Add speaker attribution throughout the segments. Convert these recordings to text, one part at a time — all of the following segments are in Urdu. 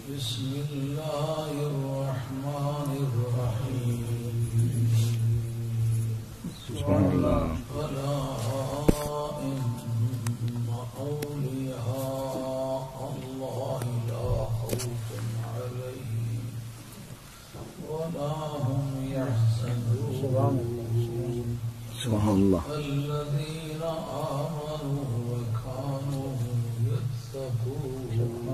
Speaker 1: بسم الله الرحمن الرحيم
Speaker 2: سبحان الله
Speaker 1: ألا إن أولياء الله لا خوف عليهم ولا هم يحزنون
Speaker 2: سبحان الله
Speaker 1: الذين آمنوا وكانوا يتقون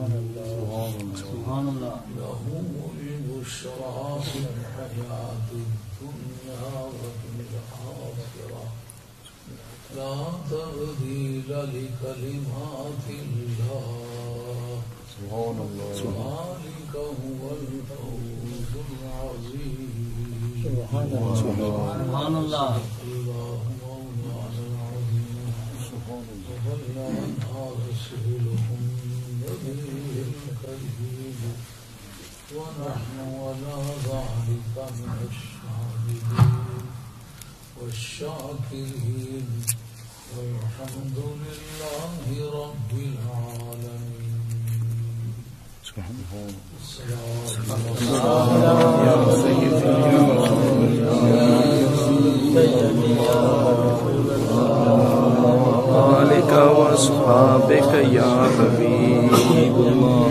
Speaker 2: سبحان الله
Speaker 1: لهم البشرى في الحياة الدنيا وفي الآخرة لا تبديل لكلمات الله
Speaker 2: سبحان الله
Speaker 1: ذلك هو الفوز العظيم
Speaker 2: سبحان الله
Speaker 1: سبحان الله اللهم مولانا العظيم وبلغنا رسوله النبي الكريم ونحن على ذلك من الشاهدين والشاكرين والحمد لله رب العالمين.
Speaker 2: سبحان الله
Speaker 1: يا
Speaker 2: سيدي آلك وأصحابك يا حبيب الله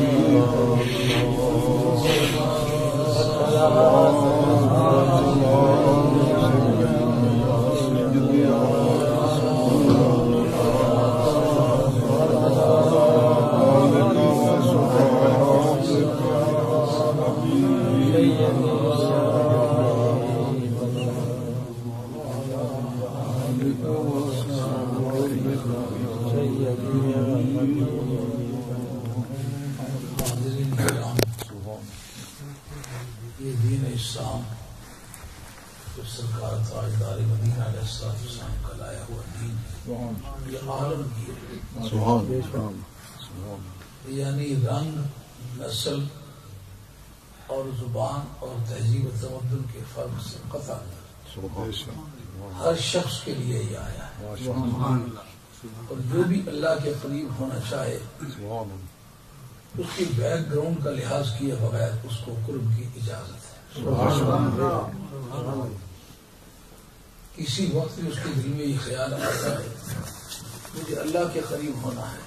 Speaker 1: یہ دین اسلام جو سرکار تاجدار مدینہ علیہ السلام کا لایا ہوا دین یہ عالمگیر یعنی رنگ نسل اور زبان اور تہذیب و تمدن کے فرق سے قطع ہر شخص کے لیے یہ آیا ہے اور جو بھی اللہ کے قریب ہونا چاہے اس کی بیک گراؤنڈ کا لحاظ کیے بغیر اس کو قرب کی اجازت ہے. کسی وقت بھی اس کے دل میں یہ خیال آتا ہے مجھے اللہ کے قریب ہونا ہے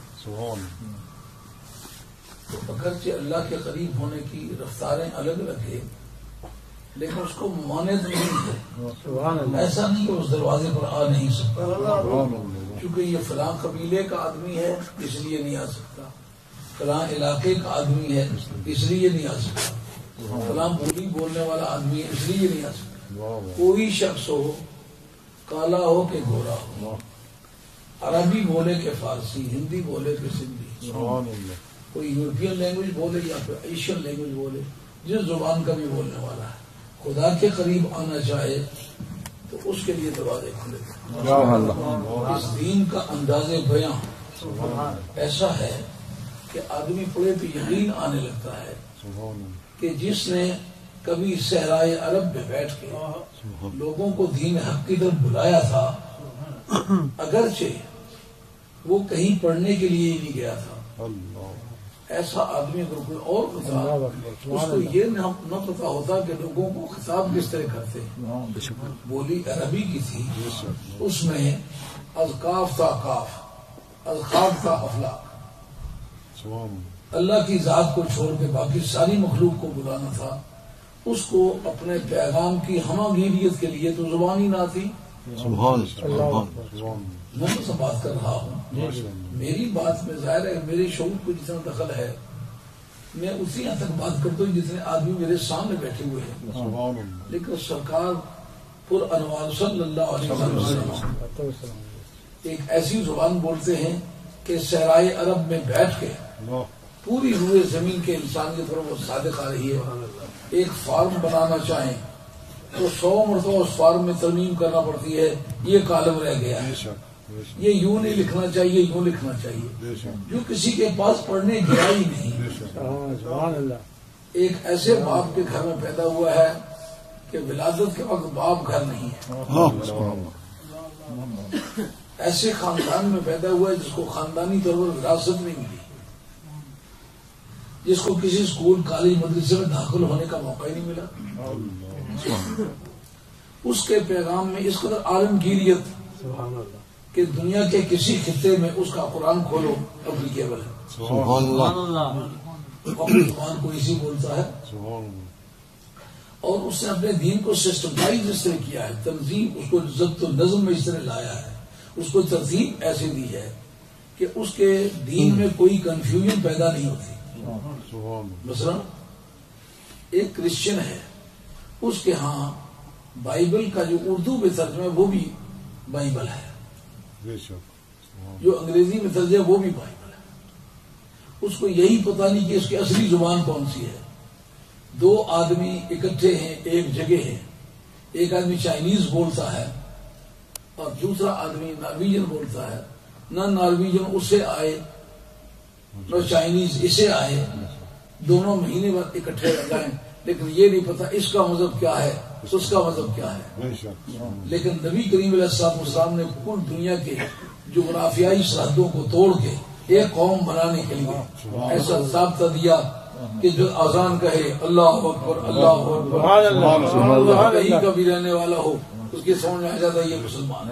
Speaker 1: تو اگرچہ اللہ کے قریب ہونے کی رفتاریں الگ الگ ہیں لیکن اس کو ممانعت نہیں ہے. ایسا نہیں کہ اس دروازے پر آ نہیں سکتا کیونکہ یہ فلاں قبیلے کا آدمی ہے اس لیے نہیں آ سکتا, فلاں علاقے کا آدمی ہے اس لیے نہیں آ سکتا, فلاں بولی بولنے والا آدمی ہے اس لیے نہیں آ سکتا. کوئی شخص ہو, کالا ہو کہ گورا ہو, عربی بولے کہ فارسی, ہندی بولے کہ سندھی, کوئی یورپین لینگویج بولے یا پھر ایشین لینگویج بولے, جس زبان کا بھی بولنے والا ہے, خدا کے قریب آنا چاہے تو اس کے لیے دروازے کھلے. اس دین کا انداز بیان ایسا ہے کہ آدمی پڑھے تو یقین آنے لگتا ہے کہ جس نے کبھی صحرائے عرب میں بیٹھ کے لوگوں کو دین حق کی طرف بلایا تھا, اگرچہ وہ کہیں پڑھنے کے لیے ہی نہیں گیا تھا, ایسا آدمی اگر کوئی اور ہوتا اس کو یہ نہ پتا ہوتا کہ لوگوں کو خطاب کس طرح کرتے. بولی عربی کی تھی, اس میں اذکاف تھا کاف, اذخاب تھا افلاق. اللہ کی ذات کو چھوڑ کے باقی ساری مخلوق کو بلانا تھا. اس کو اپنے پیغام کی ہماگیریت کے لیے تو زبان ہی نہ تھی. میں تو سب بات کر رہا ہوں, میری بات میں ظاہر ہے میرے شعور کو جتنا دخل ہے میں اسی حد تک بات کرتا ہوں جتنے آدمی میرے سامنے بیٹھے ہوئے ہیں. لیکن سرکار پر انوار صلی اللہ علیہ وسلم ایک ایسی زبان بولتے ہیں کہ صحرائے عرب میں بیٹھ کے پوری روئے زمین کے انسان کی طرف وہ صادق آ رہی ہے. ایک فارم بنانا چاہیں تو 100 مرتبہ اس فارم میں ترمیم کرنا پڑتی ہے, یہ کالم رہ گیا ہے, یہ یوں نہیں لکھنا چاہیے, یوں لکھنا چاہیے, جو کسی کے پاس پڑھنے گیا ہی نہیں. ایک ایسے باپ کے گھر میں پیدا ہوا ہے کہ ولادت کے وقت باپ گھر نہیں ہے, ایسے خاندان میں پیدا ہوا ہے جس کو خاندانی طور پر وراثت نہیں ملی. جس کو کسی اسکول کالج مدرسے میں داخل ہونے کا موقع ہی نہیں ملا. اس کے پیغام میں اس قدر عالمگیریت کہ دنیا کے کسی خطے میں اس کا قرآن کھولو اپلیکیبل ہے.
Speaker 2: سبحان اللہ.
Speaker 1: اپنی زبان کو اسی بولتا ہے. اور اس نے اپنے دین کو سسٹمائز اس طرح کیا ہے, تنظیم اس کو ضبط و نظم میں اس طرح لایا ہے, اس کو ترتیب ایسے دی ہے کہ اس کے دین میں کوئی کنفیوژن پیدا نہیں ہوتی. مثلا ایک کرسچن ہے, اس کے ہاں بائبل کا جو اردو میں ترجمہ ہے وہ بھی بائبل ہے, جو انگریزی میں ترجمہ ہے وہ بھی بائبل ہے. اس کو یہی پتہ نہیں کہ اس کی اصلی زبان کون سی ہے. دو آدمی اکٹھے ہیں ایک جگہ ہے, ایک آدمی چائنیز بولتا ہے اور دوسرا آدمی نارویجن بولتا ہے. نہ نارویجن اس سے آئے نہ چائنیز اسے آئے, دونوں مہینے بعد اکٹھے رہ جائیں, لیکن یہ نہیں پتا اس کا مذہب کیا ہے اس کا مذہب کیا ہے. لیکن نبی کریم علیہ السلام نے کل دنیا کے جغرافیائی سرحدوں کو توڑ کے ایک قوم بنانے کے لیے ایسا ضابطہ دیا کہ جو اذان کہے اللہ اکبر اللہ اکبر, کہیں کا بھی رہنے والا ہو اس کی سمجھ میں آ جاتا ہے یہ مسلمان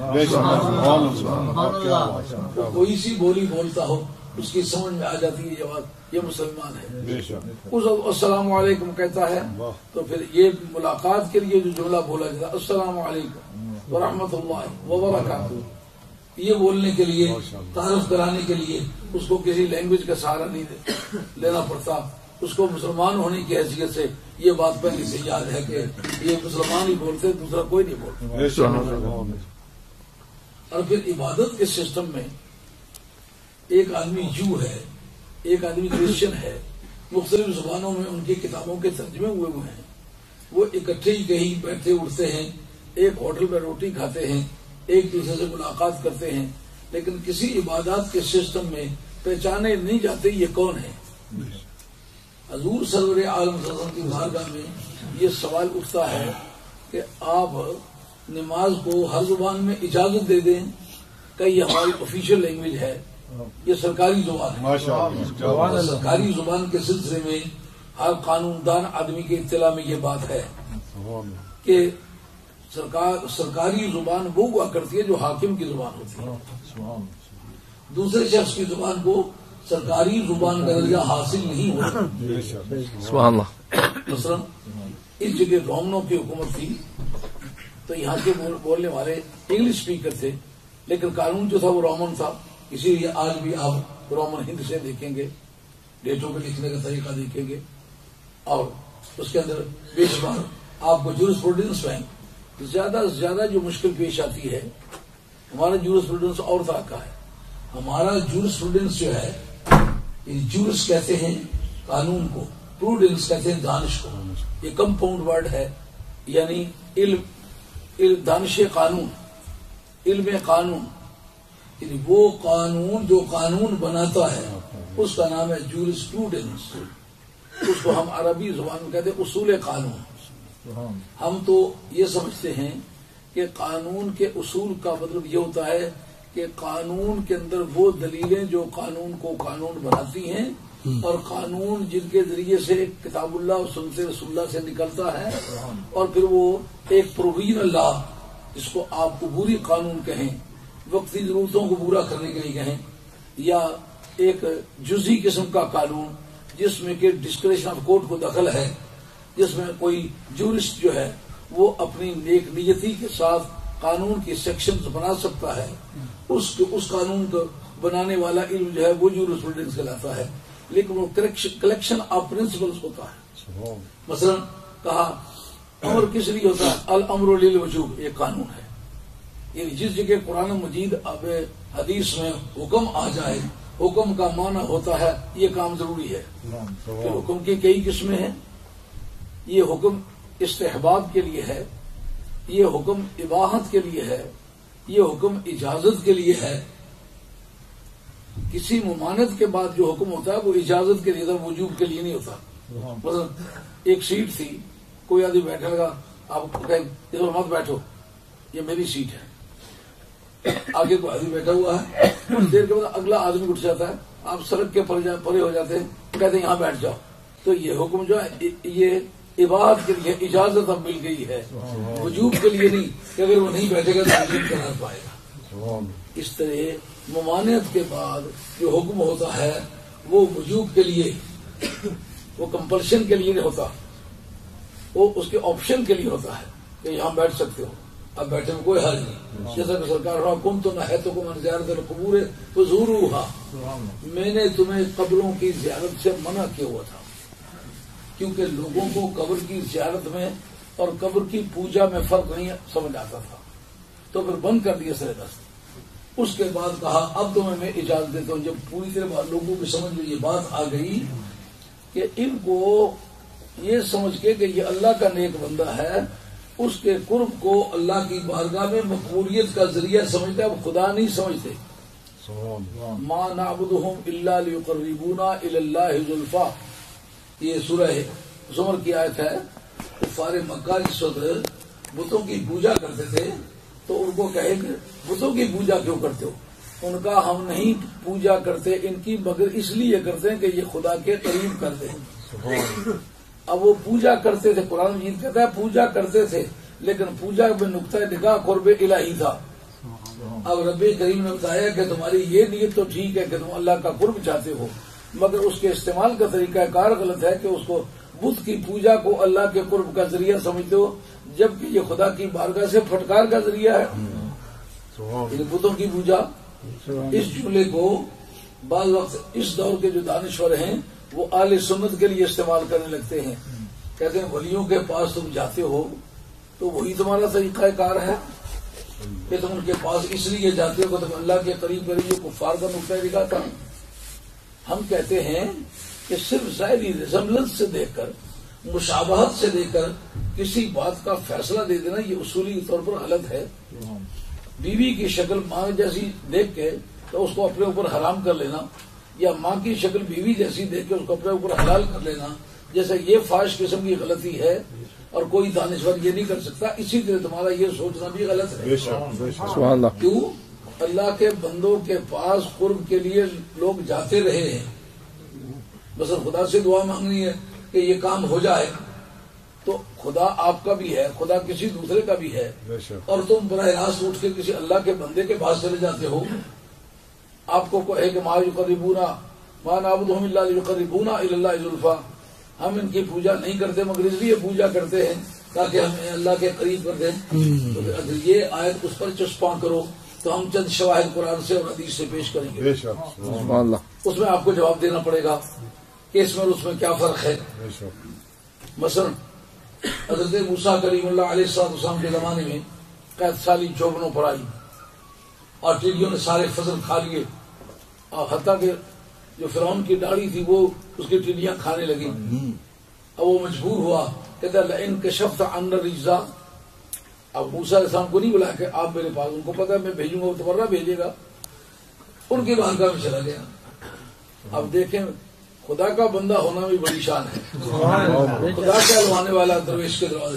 Speaker 1: ہے. کوئی سی بولی بولتا ہو اس کی سمجھ میں آ جاتی ہے یہ مسلمان ہے. اس السلام علیکم کہتا ہے تو پھر یہ ملاقات کے لیے جو جملہ بولا جاتا ہے السلام علیکم ورحمۃ اللہ وبرکاتہ, یہ بولنے کے لیے تعارف کرانے کے لیے اس کو کسی لینگویج کا سہارا نہیں لینا پڑتا. اس کو مسلمان ہونے کی حیثیت سے یہ بات پہلے سے یاد ہے کہ یہ مسلمان ہی بولتے, دوسرا کوئی نہیں بولتا. اور پھر عبادت کے سسٹم میں ایک آدمی جو ہے, ایک آدمی کرسچن ہے, مختلف زبانوں میں ان کی کتابوں کے ترجمے ہوئے ہیں, وہ اکٹھے ہی کہیں بیٹھتے اٹھتے ہیں, ایک ہوٹل میں روٹی کھاتے ہیں, ایک دوسرے سے ملاقات کرتے ہیں, لیکن کسی عبادات کے سسٹم میں پہچانے نہیں جاتے یہ کون ہے. حضور سرور عالم صلی اللہ علیہ وسلم کی بارگاہ میں یہ سوال اٹھتا ہے کہ آپ نماز کو ہر زبان میں اجازت دے دیں, کہ یہ ہماری آفیشیل لینگویج ہے, یہ سرکاری زبان ہے. سرکاری زبان کے سلسلے میں ہر قانون دان آدمی کی اطلاع میں یہ بات ہے کہ سرکاری زبان وہ ہوا کرتی ہے جو حاکم کی زبان ہوتی ہے. دوسرے شخص کی زبان کو سرکاری زبان کا درجہ حاصل نہیں ہوتا. مثلا اس جگہ رومنوں کی حکومت تھی تو یہاں کے بولنے والے انگلش اسپیکر تھے, لیکن قانون جو تھا وہ رومن تھا. اسی لیے آج بھی آپ رومن ہند سے دیکھیں گے, ڈیٹوں پہ لکھنے کا طریقہ دیکھیں گے, اور اس کے اندر بے شمار آپ کو جورسپروڈنس میں زیادہ سے زیادہ جو مشکل پیش آتی ہے. ہمارا جورسپروڈنس اور طرح کا ہے. ہمارا جورسپروڈنس جو ہے, جورس کہتے ہیں قانون کو, پروڈنس کہتے ہیں دانش کو. یہ کمپاؤنڈ ورڈ ہے, یعنی علم دانش قانون, علم قانون, یعنی وہ قانون جو قانون بناتا ہے اس کا نام ہے جورسپروڈنس. اس کو ہم عربی زبان میں کہتے ہیں اصول قانون. ہم تو یہ سمجھتے ہیں کہ قانون کے اصول کا مطلب یہ ہوتا ہے کہ قانون کے اندر وہ دلیلیں جو قانون کو قانون بناتی ہیں, اور قانون جن کے ذریعے سے کتاب اللہ اور سنت رسول اللہ سے نکلتا ہے, اور پھر وہ ایک پروویژنل لا جس کو آپ عبوری قانون کہیں, وقتی ضرورتوں کو پورا کرنے کے لیے کہیں, یا ایک جزئی قسم کا قانون جس میں کہ ڈسکریشن آف کورٹ کو دخل ہے, جس میں کوئی جورسٹ جو ہے وہ اپنی نیک نیتی کے ساتھ قانون کی سیکشنز بنا سکتا ہے. اس قانون کو بنانے والا علم جو ہے وہ جورسپروڈنس کہلاتا ہے, لیکن وہ کلیکشن آف پرنسپلز ہوتا ہے. مثلا کہا امر کس لیے ہوتا ہے, الامر للوجوب, ایک قانون ہے. یعنی جس جگہ قرآن مجید اب حدیث میں حکم آ جائے, حکم کا معنی ہوتا ہے یہ کام ضروری ہے. کہ حکم کی کئی قسمیں ہیں. یہ حکم استحباب کے لیے ہے, یہ حکم اباحت کے لیے ہے, یہ حکم اجازت کے لیے ہے. کسی ممانعت کے بعد جو حکم ہوتا ہے وہ اجازت کے لیے تھا, وجوب کے لیے نہیں ہوتا. مثلا ایک سیٹ تھی, کوئی آدمی بیٹھا لگا, آپ کہیں اس پر مت بیٹھو, یہ میری سیٹ ہے. آگے کوئی آدمی بیٹھا ہوا ہے, کچھ دیر کے بعد اگلا آدمی اٹھ جاتا ہے, آپ سڑک کے پرے ہو جاتے ہیں, کہتے ہیں یہاں بیٹھ جاؤ. تو یہ حکم جو ہے یہ عبادت کے لیے اجازت اب مل گئی ہے، وجوب کے لیے نہیں کہ اگر وہ نہیں بیٹھے گا تو وجوب کرنا پائے گا۔ اس طرح ممانعت کے بعد جو حکم ہوتا ہے وہ وجوب کے لیے، وہ کمپلشن کے لیے نہیں ہوتا، وہ اس کے آپشن کے لیے ہوتا ہے کہ یہاں بیٹھ سکتے ہو، اب بیٹھے میں کوئی حل نہیں۔ جیسا کہ سرکار کم تو نہ ہے تو کو من زیارت القبور فزوروہا، میں نے تمہیں قبروں کی زیارت سے منع کیا ہوا تھا، کیونکہ لوگوں کو قبر کی زیارت میں اور قبر کی پوجا میں فرق نہیں سمجھ آتا تھا، تو پھر بند کر دیا سر دست۔ اس کے بعد کہا اب تمہیں میں اجازت دیتا ہوں، جب پوری طرح لوگوں کی سمجھ میں یہ بات آ گئی کہ ان کو یہ سمجھ کے کہ یہ اللہ کا نیک بندہ ہے، اس کے قرب کو اللہ کی بارگاہ میں مقبولیت کا ذریعہ سمجھتے، اب خدا نہیں سمجھتے۔ ما نعبدهم الا ليقربونا الى الله زلفا، یہ سورہ زمر کی آیت ہے۔ کفار مکہ جس وقت بتوں کی پوجا کرتے تھے تو ان کو کہے کہ بتوں کی پوجا کیوں کرتے ہو؟ ان کا ہم نہیں پوجا کرتے ان کی مگر اس لیے کرتے ہیں کہ یہ خدا کے قریب کرتے ہیں۔ اب وہ پوجا کرتے تھے، قرآن مجید کہتا ہے پوجا کرتے تھے، لیکن پوجا میں نقطۂ نگاہ قرب الہی تھا۔ اب رب کریم نے بتایا کہ تمہاری یہ نیت تو ٹھیک ہے کہ تم اللہ کا قرب چاہتے ہو، مگر اس کے استعمال کا طریقہ کار غلط ہے کہ اس کو بت کی پوجا کو اللہ کے قرب کا ذریعہ سمجھتے ہو، جبکہ یہ خدا کی بارگاہ سے پھٹکار کا ذریعہ ہے۔ بتوں کی پوجا، اس جملے کو بعض وقت اس دور کے جو دانشور ہیں وہ اہل سنت کے لیے استعمال کرنے لگتے ہیں، کہتے ہیں ولیوں کے پاس تم جاتے ہو تو وہی تمہارا طریقہ کار ہے کہ تم ان کے پاس اس لیے جاتے ہو کہ تم اللہ کے قریب قریب کفار کا نقطۂ نگاہ تھا۔ ہم کہتے ہیں کہ صرف ظاہری ریزمبلنس سے دیکھ کر، مشابہت سے دیکھ کر کسی بات کا فیصلہ دے دینا یہ اصولی طور پر غلط ہے۔ بیوی کی شکل ماں جیسی دیکھ کے تو اس کو اپنے اوپر حرام کر لینا، یا ماں کی شکل بیوی جیسی دیکھ کے اس کو اپنے اوپر حلال کر لینا، جیسے یہ فاحش قسم کی غلطی ہے اور کوئی دانشور یہ نہیں کر سکتا، اسی طرح تمہارا یہ سوچنا بھی غلط ہے۔
Speaker 2: سبحان اللہ۔
Speaker 1: کیوں؟ اللہ کے بندوں کے پاس قرب کے لیے لوگ جاتے رہے ہیں، بس خدا سے دعا مانگنی ہے کہ یہ کام ہو جائے، تو خدا آپ کا بھی ہے، خدا کسی دوسرے کا بھی ہے، اور تم براہ راست اٹھ کے کسی اللہ کے بندے کے پاس چلے جاتے ہو۔ آپ کو کہے کہ ما یقربونا ما نعبدهم الا ليقربونا الى الله زلفا، ہم ان کی پوجا نہیں کرتے مگر اس لیے پوجا کرتے ہیں تاکہ ہمیں اللہ کے قریب کر دیں۔ تو اگر یہ آیت اس پر چسپاں کرو تو ہم چند شواہد قرآن سے اور حدیث سے پیش کریں گے،
Speaker 2: سبحان اللہ۔
Speaker 1: اس میں آپ کو جواب دینا پڑے گا کہ اس میں اور اس میں کیا فرق ہے۔ مثلا حضرت موسیٰ کریم اللہ علیہ السلام کے زمانے میں قحط سالی چوبنوں پر آئی اور ٹڈیوں نے سارے فصل کھا لیے، اور حتیٰ کہ جو فرعون کی داڑھی تھی وہ اس کی ٹڈیاں کھانے لگی۔ اب وہ مجبور ہوا، کہتا لئن کشفت عنا الرجز، اب موسیٰ علیہ السلام کو نہیں بلایا کہ آپ میرے پاس، ان کو پتا ہے میں بھیجوں گا وہ تمہارا بھیجے گا، ان کی بارگاہ میں چلا گیا۔ اب دیکھیں خدا کا بندہ ہونا بھی بڑی شان ہے، خدا کا لوانے والا درویش کے دروازے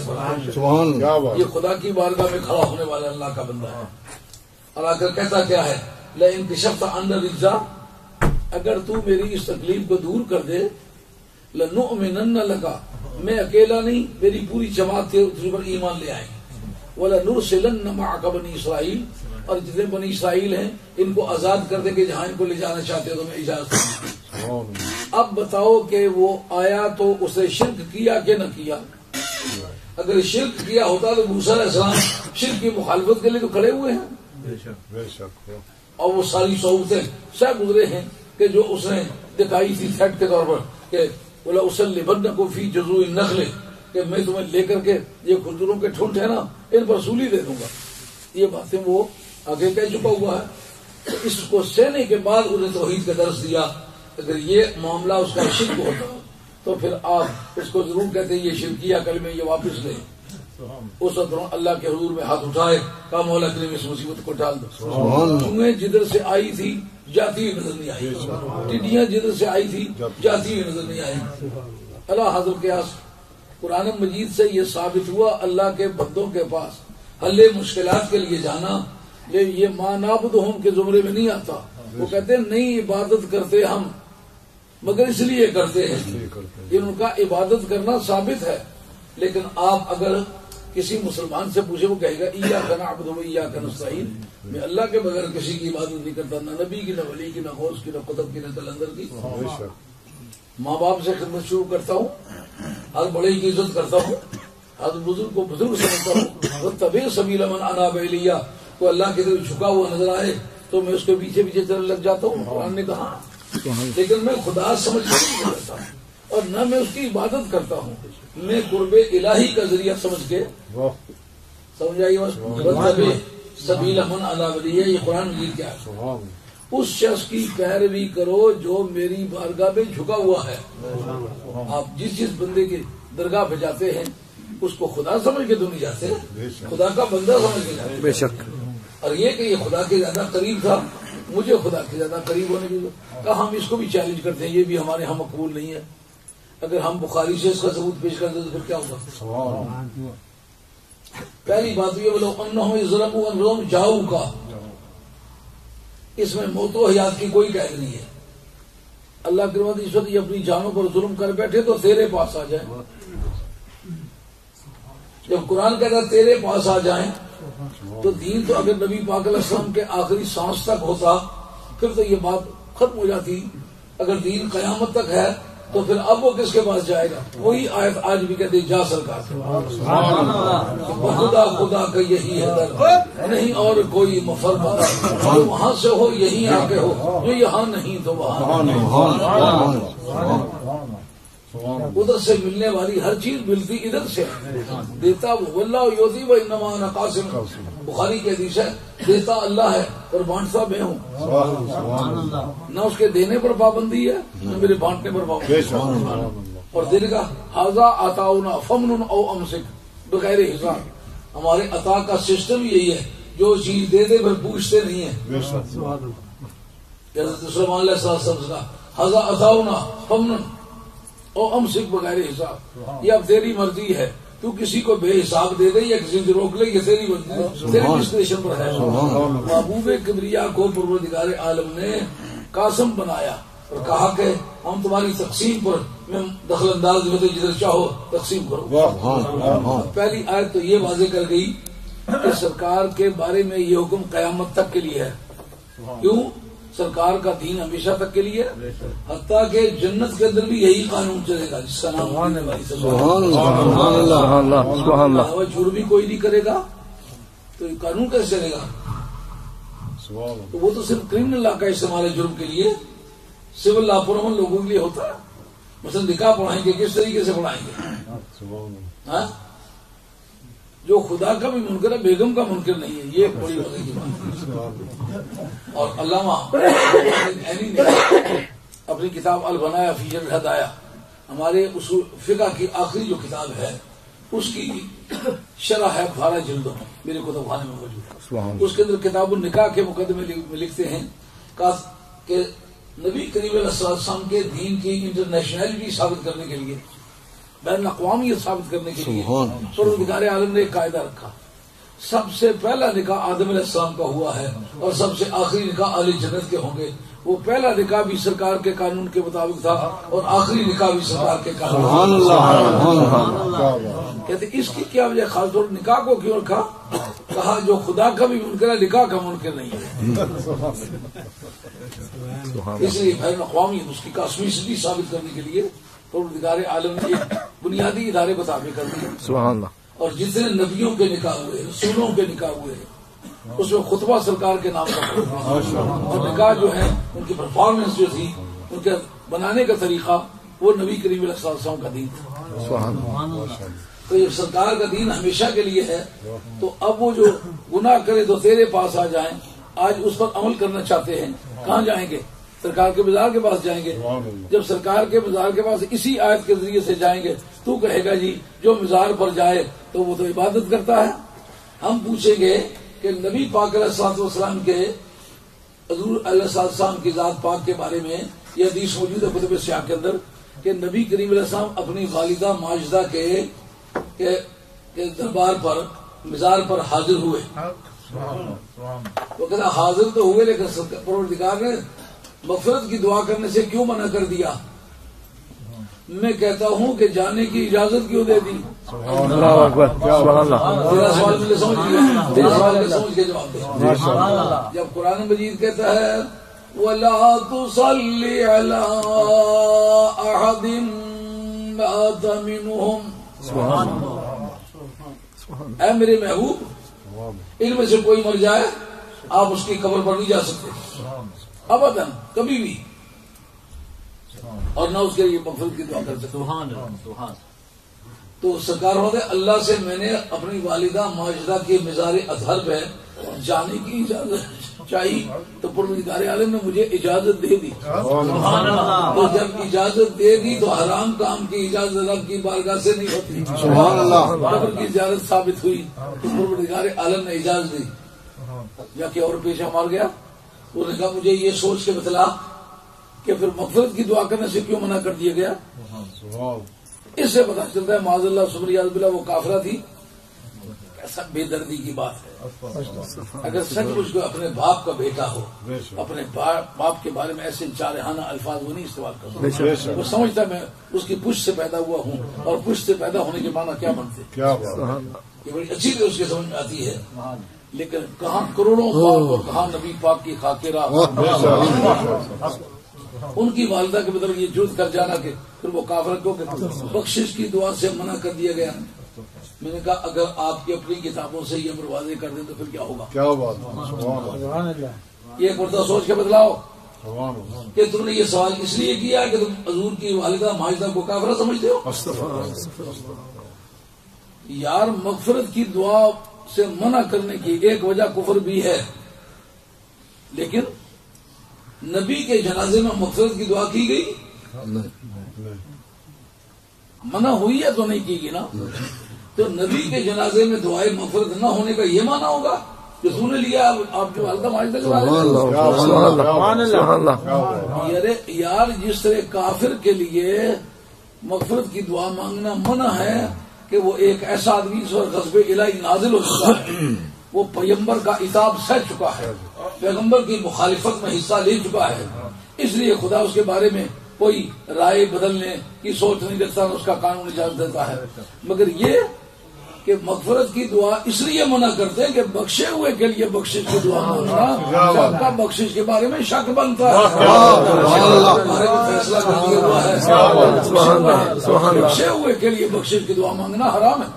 Speaker 1: پر، یہ خدا کی بارگاہ میں کھڑا ہونے والا اللہ کا بندہ ہے۔ اور آ کر کہتا کیا ہے، لئن کشفت عنا الرجز، اگر تو میری اس تکلیف کو دور کر دے، لنؤمنن لک، میں اکیلا نہیں میری پوری جماعت تجھ پر ایمان لے آئیں، وَلَنُرْسِلَنَّ مَعَكَ بَنِي اسرائیل، اور جتنے بنی اسرائیل ہیں ان کو آزاد کر دے کہ جہاں ان کو لے جانا چاہتے ہو تو میں اجازت دوں۔ اب بتاؤ کہ وہ آیا تو اس نے شرک کیا کہ نہ کیا؟ اگر شرک کیا ہوتا تو موسیٰ علیہ السلام شرک کی مخالفت کے لیے تو کھڑے ہوئے ہیں، اور وہ ساری صحبتیں سہ گزرے ہیں کہ جو اس نے دکھائی تھی تھریٹ کے طور پر کہ بولا اصلبنکم فی جذوع النخل، کہ میں تمہیں لے کر کے یہ کھجوروں کے ٹھنٹ ہے نا ان پر سولی دے دوں گا، یہ باتیں وہ آگے کہہ چکا ہوا ہے۔ تو اس کو سہنے کے بعد انہیں توحید کا درس دیا۔ اگر یہ معاملہ اس کا شرک ہوتا تو پھر آپ اس کو ضرور کہتے یہ شرکیہ کلمے یہ واپس لیں، اس وقت اللہ کے حضور میں ہاتھ اٹھائے، کہا مولا کریم اس مصیبت کو ٹال دو۔ چونگیں جدھر سے آئی تھی جاتی ہوئی نظر نہیں آئی، ٹڈیاں جدھر سے آئی تھی جاتی ہوئی نظر نہیں آئی۔ اللہ حضرت کے قرآن مجید سے یہ ثابت ہوا اللہ کے بندوں کے پاس حل مشکلات کے لیے جانا، یہ ما نعبدہم کے زمرے میں نہیں آتا۔ وہ کہتے ہیں نہیں عبادت کرتے ہم مگر اس لیے کرتے ہیں کہ ان کا عبادت کرنا ثابت ہے. لیکن آپ اگر کسی مسلمان سے پوچھے وہ کہے گا ایاک نعبد و ایاک نستعین، میں اللہ کے بغیر کسی کی عبادت نہیں کرتا، نہ نبی کی، نہ ولی کی، نہ غوث کی، نہ قطب کی، نہ کلندر کی. ماں باپ سے خدمت شروع کرتا ہوں، ہر بڑے کی عزت کرتا ہوں، ہر بزرگ کو بزرگ سمجھتا ہوں. واتبع سبیل من اناب الی، کو اللہ کی طرف جھکا ہوا نظر آئے تو میں اس کے پیچھے پیچھے چلنے لگ جاتا ہوں. قرآن نے کہا لیکن میں خدا سمجھ کر نہیں کرتا اور نہ میں اس کی عبادت کرتا ہوں، میں قرب الہی کا ذریعہ سمجھ کے سمجھائیے. واتبع سبیل من اناب الی، یہ قرآن مجید کیا ہے؟ اس شخص کی پیروی کرو جو میری بارگاہ میں جھکا ہوا ہے. آپ جس بندے کے درگاہ پہ جاتے ہیں اس کو خدا سمجھ کے تو نہیں جاتے، خدا کا بندہ سمجھ کے جاتے.
Speaker 2: بے شک.
Speaker 1: اور یہ کہ یہ خدا کے زیادہ قریب تھا، مجھے خدا کے زیادہ قریب ہونے کی کہا. ہم اس کو بھی چیلنج کرتے ہیں، یہ بھی ہمارے ہم مقبول نہیں ہے. اگر ہم بخاری سے اس کا ثبوت پیش کرتے تو پھر کیا ہوگا؟ پہلی بات یہ بولو انہم یظلمون انفسہم جاؤک، اس میں موت و حیات کی کوئی قید نہیں ہے. اللہ کی رحمت اس وقت یہ اپنی جانوں پر ظلم کر بیٹھے تو تیرے پاس آ جائیں. جب قرآن کہتا ہے تیرے پاس آ جائیں تو دین تو اگر نبی پاک علیہ السلام کے آخری سانس تک ہوتا پھر تو یہ بات ختم ہو جاتی. اگر دین قیامت تک ہے تو پھر اب وہ کس کے پاس جائے گا؟ وہی آیت آج بھی کہتے جا سرکار خدا خدا کا یہی ہے در، نہیں اور کوئی مفر پتا، جو وہاں سے ہو یہی آ کے ہو، جو یہاں نہیں تو وہاں. ادھر سے ملنے والی ہر چیز ملتی ادھر سے، دیتا وہ واللہ یعطی و انما انا قاسم. بخاری کی حدیث ہے دیتا اللہ ہے اور بانٹتا میں ہوں. نہ اس کے دینے پر پابندی ہے نہ میرے بانٹنے پر پابندی ہے. اور دینے کا ھذا عطاؤنا فمن او امسک بغیر حساب. ہمارے عطا کا سسٹم یہی ہے، جو چیز دے دے پھر پوچھتے نہیں ہیں. حضرت سلیمان علیہ السلام کا ھذا عطاؤنا فمن او امسک بغیر حساب، یہ اب تیری مرضی ہے، تو کسی کو بے حساب دے دے یا کسی سے روک لے، یہ تیری مرضی، تیری ڈسکریشن پر ہے. محبوب کبریا کو پروردگار عالم نے قاسم بنایا اور کہا کہ ہم تمہاری تقسیم پر میں دخل انداز ہوتے جدھر چاہو تقسیم کرو. پہلی آیت تو یہ واضح کر گئی کہ سرکار کے بارے میں یہ حکم قیامت تک کے لیے ہے. کیوں؟ سرکار کا دین ہمیشہ تک کے لیے، حتیٰ کہ جنت کے اندر بھی یہی قانون چلے گا جس کا نام جرم بھی کوئی نہیں کرے گا تو یہ قانون کیسے چلے گا؟ تو وہ تو صرف کرمنل لا کا استعمال ہے جرم کے لیے، سول لا پرامن لوگوں کے لیے ہوتا ہے. مثلا نکاح پڑھائیں گے کس طریقے سے پڑھائیں گے؟ جو خدا کا بھی منکر ہے بیگم کا منکر نہیں ہے، یہ بڑی مزے کی بات. اور علامہ عینی نے اپنی کتاب البنایا فی جرح الہدایا، ہمارے اصول فقہ کی آخری جو کتاب ہے اس کی شرح ہے 12 جلدوں میں، میرے کتب خانے میں موجود ہے. اس کے اندر کتاب النکاح کے مقدمے میں لکھتے ہیں کہ نبی کریم علیہ السلام کے دین کی انٹرنیشنلٹی ثابت کرنے کے لیے، بین الاقوامیت ثابت کرنے کے لیے پروردگار عالم نے ایک قاعدہ رکھا. سب سے پہلا نکاح آدم علیہ السلام کا ہوا ہے اور سب سے آخری نکاح اہل جنت کے ہوں گے. وہ پہلا نکاح بھی سرکار کے قانون کے مطابق تھا اور آخری نکاح بھی سرکار کے قانون. کہتے اس کی کیا وجہ؟ خاص طور نکاح کو کیوں رکھا؟ کہا جو خدا کا بھی منکر ہے نکاح کا منکر نہیں ہے. اس لیے بین الاقوامیت اس کی کاسمیسٹی ثابت کرنے کے لیے پروردگار عالم نے ایک بنیادی ادارے کو تابع کر دیا. سبحان اللہ. اور جتنے نبیوں کے نکاح ہوئے، رسولوں کے نکاح ہوئے، اس میں خطبہ سرکار کے نام کا اور نکاح جو ہے ان کی پرفارمنس جو تھی، ان کے بنانے کا طریقہ، وہ نبی کریم علیہ السلام کا دین تھا. تو یہ سرکار کا دین ہمیشہ کے لیے ہے. تو اب وہ جو گناہ کرے تو تیرے پاس آ جائیں، آج اس پر عمل کرنا چاہتے ہیں، کہاں جائیں گے؟ سرکار کے بازار کے پاس جائیں گے. جب سرکار کے بازار کے پاس اسی آیت کے ذریعے سے جائیں گے تو کہے گا جی جو مزار پر جائے تو وہ تو عبادت کرتا ہے. ہم پوچھیں گے کہ نبی پاک علیہ الصلوۃ والسلام کے حضور علیہ السلام کی ذات پاک کے بارے میں یہ حدیث موجود ہے کتب سیاح کے اندر کہ نبی کریم علیہ السلام اپنی والدہ ماجدہ کے دربار پر مزار پر حاضر ہوئے. وہ کہتا حاضر تو ہوئے لیکن پروردگار نے مغفرت کی دعا کرنے سے کیوں منع کر دیا؟ میں کہتا ہوں کہ جانے کی اجازت کیوں دے دی؟
Speaker 2: اللہ اکبر سبحان اللہ
Speaker 1: تیرا سوال مجھے سمجھ گیا، تیرے سوال کو سمجھ کے جواب دے۔ جب قرآن مجید کہتا ہے وَلَا تُصَلِّ عَلَىٰ أَحَدٍ مَاتَ مِنْهُمْ، اے میرے محبوب ان میں سے کوئی مر جائے آپ اس کی قبر پر نہیں جا سکتے ابداً، کبھی بھی، اور نہ اس کے لیے مغفرت کی دعا کر سکتے۔ تو سرکار ہوتے اللہ سے میں نے اپنی والدہ ماجدہ کے مزار اطہر پہ جانے کی اجازت چاہیے تو پروردگار عالم نے مجھے اجازت دے دی۔ تو جب اجازت دے دی تو حرام کام کی اجازت رب کی بارگاہ سے نہیں ہوتی، قبر کی زیارت ثابت ہوئی تو پروردگار عالم نے اجازت دی۔ یا کہ اور پیچھے مار گیا، انہوں نے کہا مجھے یہ سوچ کے بتلا کہ پھر مغفرت کی دعا کرنے سے کیوں منع کر دیا گیا؟ اس سے پتہ چلتا ہے معاذ اللہ سبحانہ باللہ وہ کافرہ تھی، کیسا بے دردی کی بات ہے۔ اگر سچ مجھ کو اپنے باپ کا بیٹا ہو، اپنے باپ کے بارے میں ایسے چارحانہ الفاظ وہ نہیں استعمال کرتا، وہ سمجھتا میں اس کی پشت سے پیدا ہوا ہوں، اور پشت سے پیدا ہونے کے معنی کیا بنتے، یہ بڑی اچھی طرح اس کے سمجھ میں آتی ہے۔ لیکن کہاں کروڑوں خواب اور کہاں نبی پاک کی خاکرہ، ان کی والدہ کے بدل یہ جھوٹ کر جانا کہ پھر وہ کافر کو بخشش کی دعا سے منع کر دیا گیا۔ میں نے کہا اگر آپ کی اپنی کتابوں سے یہ واضح کر دیں تو پھر کیا ہوگا؟ یہ ایک مرتبہ سوچ کے بدلاؤ کہ تم نے یہ سوال اس لیے کیا کہ تم حضور کی والدہ ماجدہ کو کافرہ سمجھتے ہو؟ یار مغفرت کی دعا سے منع کرنے کی ایک وجہ کفر بھی ہے، لیکن نبی کے جنازے میں مغفرت کی دعا کی گئی، منع ہوئی ہے تو نہیں کی گئی نا؟ تو نبی کے جنازے میں دعائے مغفرت نہ ہونے کا یہ معنی ہوگا کہ تو نے لیا آپ کے والدہ ماجدہ کے بارے میں؟ یار جس طرح کافر کے لیے مغفرت کی دعا مانگنا منع ہے کہ وہ ایک ایسا آدمی جس پر غضب الہی نازل ہو چکا ہے، وہ پیغمبر کا عتاب سہ چکا ہے، پیغمبر کی مخالفت میں حصہ لے چکا ہے، اس لیے خدا اس کے بارے میں کوئی رائے بدلنے کی سوچ نہیں رکھتا، اس کا قانون اجازت دیتا ہے۔ مگر یہ کہ مغفرت کی دعا اس لیے منع کرتے ہیں کہ بخشے ہوئے کے لیے بخشش کی دعا مانگنا سب کا بخشش کے بارے میں شک بنتا ہے، فیصلہ کر دیا ہوا ہے، بخشے ہوئے کے لیے بخشش کی دعا مانگنا حرام ہے۔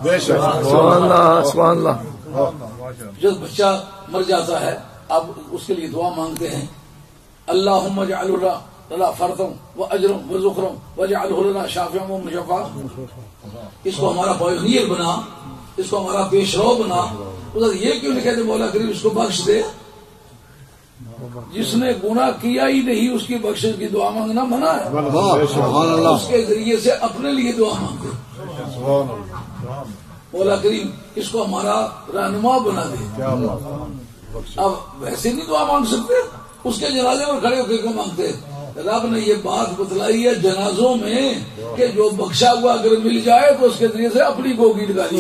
Speaker 1: جب بچہ مر جاتا ہے اب اس کے لیے دعا مانگتے ہیں اللہم اجعل لنا فرتم و اجرم و ذخرم واجعلہ لنا شافعا و مشفعا، اس کو ہمارا پائونیئر بنا، اس کو ہمارا پیش رو بنا۔ یہ کیوں نہیں کہتے مولا کریم اس کو بخش دے؟ جس نے گناہ کیا ہی نہیں اس کی بخشش کی دعا مانگنا منع ہے، اس کے ذریعے سے اپنے لیے دعا مانگتے مولا کریم اس کو ہمارا رہنما بنا دے۔ اب ویسے نہیں دعا مانگ سکتے، اس کے جنازے میں کھڑے ہو کے کیوں مانگتے؟ رب نے یہ بات بتلائی ہے جنازوں میں کہ جو بخشا ہوا اگر مل جائے تو اس کے ذریعے سے اپنی گوگی نکالی۔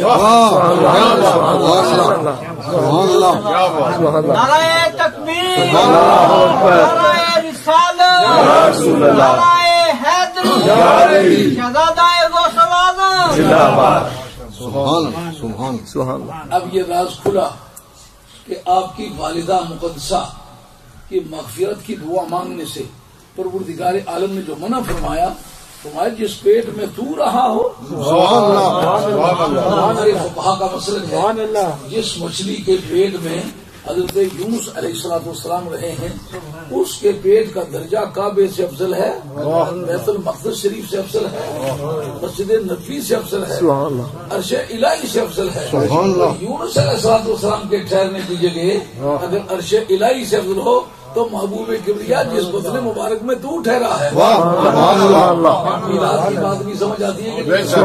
Speaker 3: نعرہ تکبیر، نعرہ رسالت، نعرہ حیدری، شہزادہ غوث اعظم۔
Speaker 1: اب یہ راز کھلا کہ آپ کی والدہ مقدسہ کی مغفرت کی دعا مانگنے سے پروردگار عالم نے جو منع فرمایا، تمہارے جس پیٹ میں تو رہا ہو، ہمارے فقہا کا مسلک ہے جس مچھلی کے پیٹ میں حضرت یونس علیہ السلام رہے ہیں اس کے پیٹ کا درجہ کعبے سے افضل ہے، بیت المقدس شریف سے افضل ہے، مسجد نبوی سے افضل ہے، عرش الہی سے افضل ہے۔ یونس علیہ السلام کے ٹھہرنے کی جگہ اگر عرش الہی سے افضل ہو تو محبوب کبریا جس بدن مبارک میں تو ٹھہرا ہے، میلاد کی بات بھی سمجھ آتی ہے کہ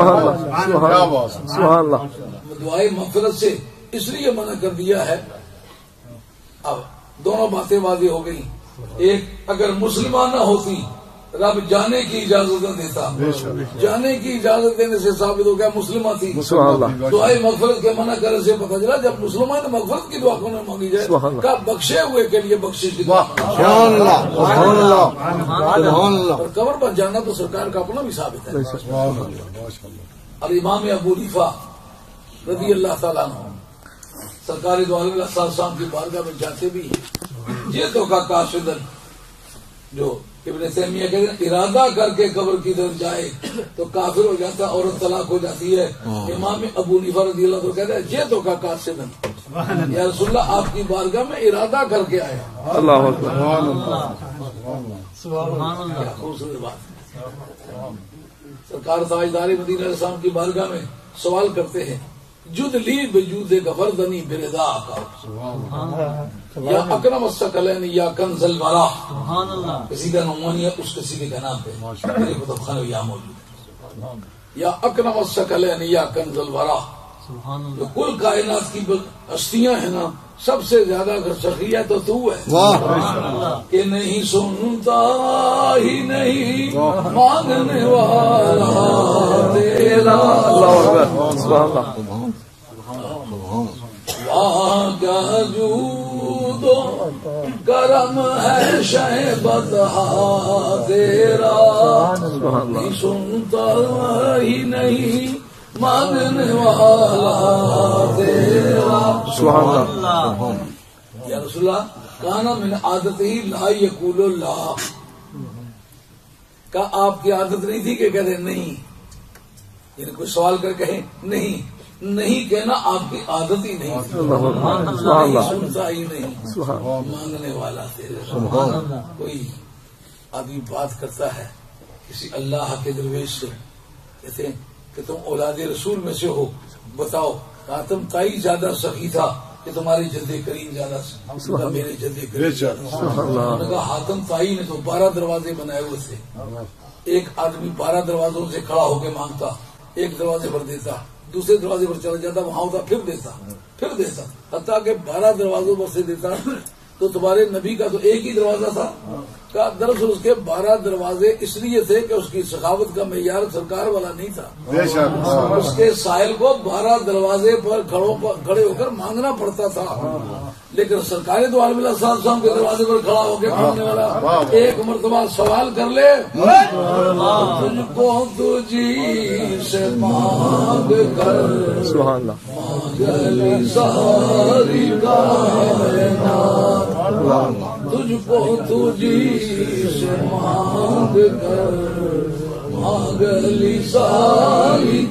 Speaker 1: دعائے مغفرت سے اس لیے منع کر دیا ہے۔ اب دونوں باتیں واضح ہو گئی، ایک اگر مسلمان نہ ہوتی رب جانے کی اجازت نہ دیتا. جانے کی اجازت دینے سے ثابت ہو گیا مسلمہ تھی. دعائے مغفرت کے منع کرنے سے پتہ چلا جب مسلمان مغفرت کی دعا کون مانگی جائے کا بخشے ہوئے کے لیے بخشش کی دعا. اور قبر پر جانا تو سرکار کا اپنا بھی ثابت ہے. اور امام ابو حنیفہ رضی اللہ تعالیٰ عنہ سرکار دو عالم صلی اللہ علیہ وسلم کی بارگاہ میں جاتے بھی ہیں. یہ تو کا کاشدن جو ابن تیمیہ کہتے ہیں ارادہ کر کے قبر کی طرف جائے تو کافر ہو جاتا ہے، عورت طلاق ہو جاتی ہے. امام ابو حنیفہ رضی اللہ عنہ کہتے ہیں یہ تو کا کاشدن یا رسول اللہ آپ کی بارگاہ میں ارادہ کر کے آیا.
Speaker 2: اللہ اکبر.
Speaker 1: کیا خوبصورت بات. سرکار تاجدار مدینہ علیہ السلام کی بارگاہ میں سوال کرتے ہیں جد لی بجود گفردنی بردا کا یا اکرم الثقلین یا کنز الورا. کسی کا نعمانی ہے اس کسی کے نام پہ میرے کتب خانہ یہاں موجود ہے. یا اکرم الثقلین یا کنز الورا. جو کل کائنات کی ہستیاں ہیں نا سب سے زیادہ اگر سخی ہے تو ہے کہ نہیں سنتا ہی نہیں مانگنے والا تیرا. کیا جود و کرم ہے شہ بدہا تیرا. نہیں سنتا ہی نہیں مانگنے والا تیرا. یا رسول اللہ کانا من عادت ہی لا یقول اللہ. کا آپ کی عادت نہیں تھی کہ کہتے نہیں، یعنی کوئی سوال کر کہیں نہیں کہنا آپ کی عادت ہی نہیں. سنتا ہی نہیں مانگنے والا تیرے. کوئی آدمی بات کرتا ہے کسی اللہ کے درویش سے، کہتے ہیں کہ تم اولاد رسول میں سے ہو، بتاؤ حاتم تائی زیادہ سخی تھا کہ تمہاری جد کریم زیادہ سخی میرے جد کریم. حاتم تائی نے تو 12 دروازے بنائے ہوئے تھے. ایک آدمی 12 دروازوں سے کھڑا ہو کے مانگتا، ایک دروازے پر دیتا، دوسرے دروازے پر چلا جاتا، وہاں ہوتا پھر دیتا حتیٰ کہ 12 دروازوں پر سے دیتا. تو تمہارے نبی کا تو ایک ہی دروازہ تھا. دراصل اس کے 12 دروازے اس لیے تھے کہ اس کی سخاوت کا معیار سرکار والا نہیں تھا. اس کے سائل کو 12 دروازے پر کھڑے ہو کر مانگنا پڑتا تھا. لیکن سرکار دو عالم صلی اللہ علیہ وسلم کے دروازے پر کھڑا ہو کے مانگنے والا ایک مرتبہ سوال کر لے تجھ کو تجھی سے مانگ کر
Speaker 2: سبحان اللہ.
Speaker 1: مانگلی ساری کائنات. تجھ کو تجھی سے مانگ کر مانگلی ساری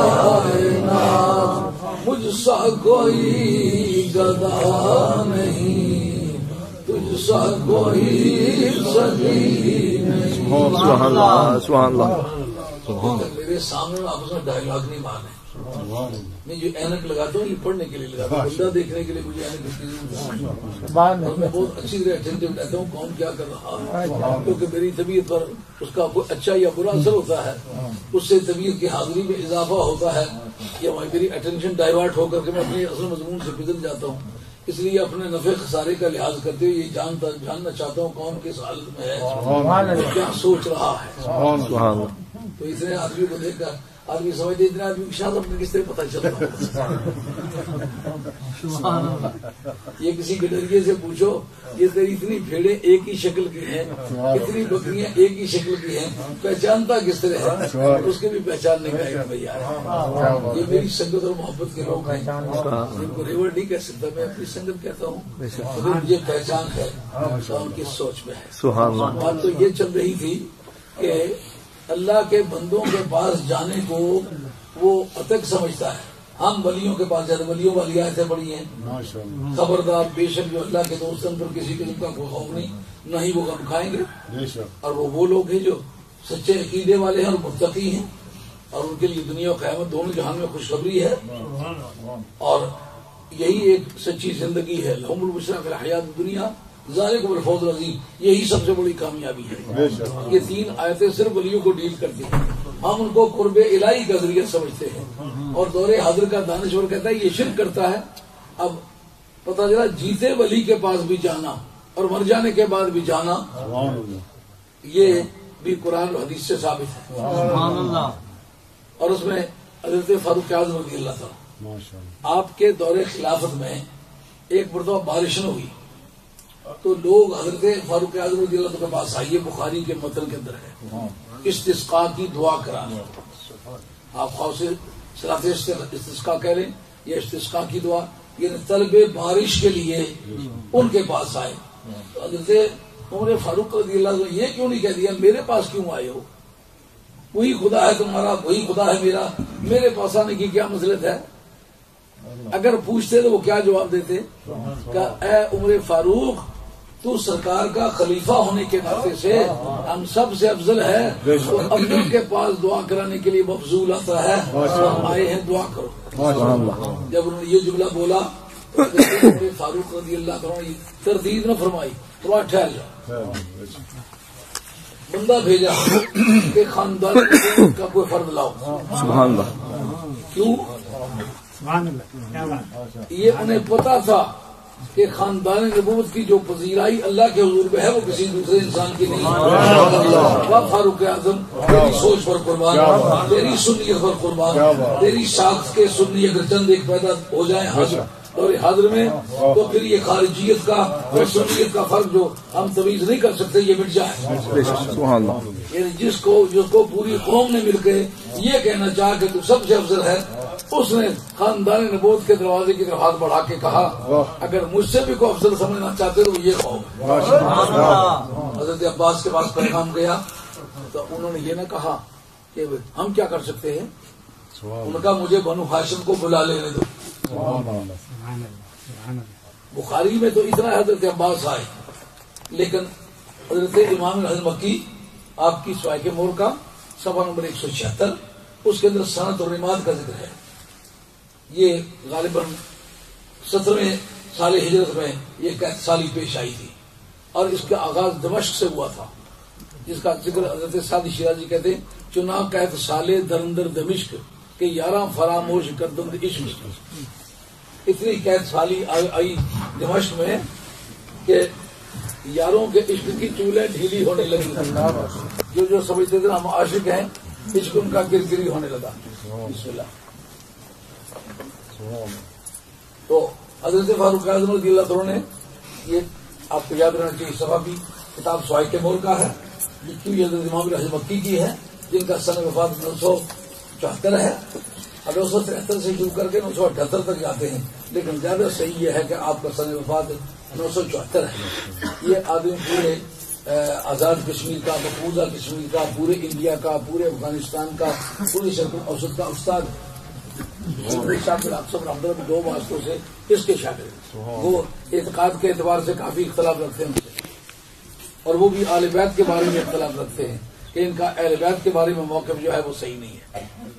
Speaker 1: کائنات. مجھ سا کوئی گدا نہیں، تجھ سا کوئی سگی نہیں.
Speaker 2: سبحان اللہ. سبحان اللہ.
Speaker 1: میرے سامنے آپ اس میں ڈائلاگ نہیں مانے. میں جو اینک لگاتا ہوں یہ پڑھنے کے لیے لگاتا ہوں، بندہ دیکھنے کے لیے مجھے اینک کی ضرورت ہے. میں بہت اچھی طرح اٹینٹو رہتا ہوں کون کیا کر رہا ہے، کیونکہ میری طبیعت پر اس کا کوئی اچھا یا برا اثر ہوتا ہے. اس سے طبیعت کی حاضری میں اضافہ ہوتا ہے یا میری اٹینشن ڈائیورٹ ہو کر کے میں اپنے اصل مضمون سے گزر جاتا ہوں. اس لیے اپنے نفع خسارے کا لحاظ کرتے ہوئے یہ جاننا چاہتا ہوں کون کس حالت میں ہے، کیا سوچ رہا ہے. تو اتنے آدمی کو دیکھ کر آدمی سمجھتے اتنے آدمی کی شاید اپنے کس طرح پتہ چلتا. یہ کسی گڈریے سے پوچھو یہ تیری اتنی بھیڑیں ایک ہی شکل کی ہیں، اتنی بکریاں ایک ہی شکل کی ہیں، پہچانتا کس طرح ہے؟ اس کے بھی پہچاننے کا ایک معیار ہے. یہ میری سنگت اور محبت کے لوگ ہیں جن کو ریور نہیں کہہ سکتا، میں اپنی سنگت کہتا ہوں. مجھے پہچان ہے تو ان کی سوچ میں ہے. بات تو یہ چل رہی تھی کہ اللہ کے بندوں کے پاس جانے کو وہ اتک سمجھتا ہے. ہم ولیوں کے پاس جاتے، ولیوں والی آیتیں پڑھی ہیں، خبردار بے شک جو اللہ کے دوست ان پر کسی قسم کا کوئی خوف نہیں، نہ ہی وہ غم کھائیں گے. اور وہ لوگ ہیں جو سچے عقیدے والے ہیں اور متقی ہیں، اور ان کے لیے دنیا و قیامت دونوں جہان میں خوشخبری ہے. اور یہی ایک سچی زندگی ہے. لہم البشریٰ فی الحیات دنیا ذالکم الفوز العظیم. یہی سب سے بڑی کامیابی ہے. یہ 3 آیتیں صرف ولیوں کو ڈیل کرتی ہیں. ہم ان کو قرب الہی کا ذریعہ سمجھتے ہیں. اور دور حاضر کا دانشور کہتا ہے یہ شرک کرتا ہے. اب پتہ چلا جیتے ولی کے پاس بھی جانا اور مر جانے کے بعد بھی جانا یہ بھی قرآن و حدیث سے ثابت ہے،
Speaker 3: سبحان اللہ،
Speaker 1: اور اس میں حضرت فاروق اعظم رضی اللہ تعالیٰ آپ کے دور خلافت میں ایک مرتبہ بارش نہ ہوئی تو لوگ حضرت فاروق اعظم رضی اللہ تعالیٰ کے پاس آئیے، بخاری کے متن کے اندر ہے استسقاء کی دعا کرانا. آپ خواہ سے صلاۃ استسقاء کہہ لیں یا استسقاء کی دعا، یعنی طلب بارش کے لیے ان کے پاس آئے. تو حضرت عمر فاروق رضی اللہ عنہ یہ کیوں نہیں کہہ دیا میرے پاس کیوں آئے ہو، وہی خدا ہے تمہارا، وہی خدا ہے میرا، میرے پاس آنے کی کیا مصلحت ہے؟ اگر پوچھتے تو وہ کیا جواب دیتے کہ اے عمر فاروق، تو سرکار کا خلیفہ ہونے کے ناطے سے ہم سب سے افضل ہے، تو افضل کے پاس دعا کرانے کے لیے مفضول آتا ہے، ہم آئے ہیں دعا کرو. جب انہوں نے یہ جملہ بولا عمر فاروق رضی اللہ عنہ تردید نہ فرمائی، تھوڑا ٹھہر جاؤ. بندہ بھیجا کہ خاندان کا کوئی فرد لاؤ.
Speaker 2: سبحان اللہ.
Speaker 1: کیوں؟ یہ انہیں پتا تھا کہ خاندان نبوت کی جو پذیرائی اللہ کے حضور میں ہے وہ کسی دوسرے انسان کی نہیں. واہ فاروق اعظم، تیری سوچ پر قربان، تیری سنیت پر قربان، تیری ساخت کے سنی اگر چند ایک پیدا ہو جائیں اور حاضر میں تو پھر یہ خارجیت کا اور سنیت کا فرق جو ہم تمیز نہیں کر سکتے یہ مٹ جائے.
Speaker 2: سبحان اللہ.
Speaker 1: یعنی جس کو پوری قوم نے مل کے یہ کہنا چاہا کہ تو سب سے افضل ہے، اس نے خاندان نبوت کے دروازے کی طرف ہاتھ بڑھا کے کہا اگر مجھ سے بھی کوئی افضل سمجھنا چاہتے تو یہ قوم. حضرت عباس کے پاس پیغام گیا تو انہوں نے یہ نہ کہا کہ ہم کیا کر سکتے ہیں، ان کا مجھے بنو ہاشم کو بلا لینے دو. بخاری میں تو اتنا حضرت عباس آئے، لیکن حضرت امام الحسن مکی آپ کی سوائے مور کا صفحہ نمبر 176 اس کے اندر صنعت اور نماد کا ذکر ہے. یہ غالباً 17ویں سال ہجرت میں یہ قحط سالی پیش آئی تھی اور اس کا آغاز دمشق سے ہوا تھا، جس کا ذکر حضرت سعدی شیرازی کہتے ہیں چنا قحط سالے درندر دمشق کہ 11 فراموش کردند عشق. اتنی قحط سالی آئی دمشق میں کہ یاروں کے عشق کی چولہے ڈھیلی ہونے لگی. جو سمجھتے تھے ہم عاشق ہیں، عشق ان کا گرگری ہونے لگا. بسم اللہ. تو حضرت فاروق اعظم رضی اللہ عنہ نے یہ آپ کو یاد رہنا چاہیے صفحہ بھی کتاب سوائے مور کا ہے، لکھی ہوئی حضرت امام الحسن مکی کی ہے جن کا سن وفات 974 ہے. 973 سے شروع کر کے 978 تک جاتے ہیں، لیکن زیادہ صحیح یہ ہے کہ آپ کا سن وفات 974 ہے. یہ آدمی پورے آزاد کشمیر کا، مقبوضہ کشمیر کا، پورے انڈیا کا، پورے افغانستان کا، پورے شرق اوسط کا استاد رحمۃ 2 واسطوں سے اس کے شاگرد. وہ اعتقاد کے اعتبار سے کافی اختلاف رکھتے ہیں اور وہ بھی اہل بیت کے بارے میں اختلاف رکھتے ہیں کہ ان کا اہل بیت کے بارے میں موقف جو ہے وہ صحیح نہیں ہے.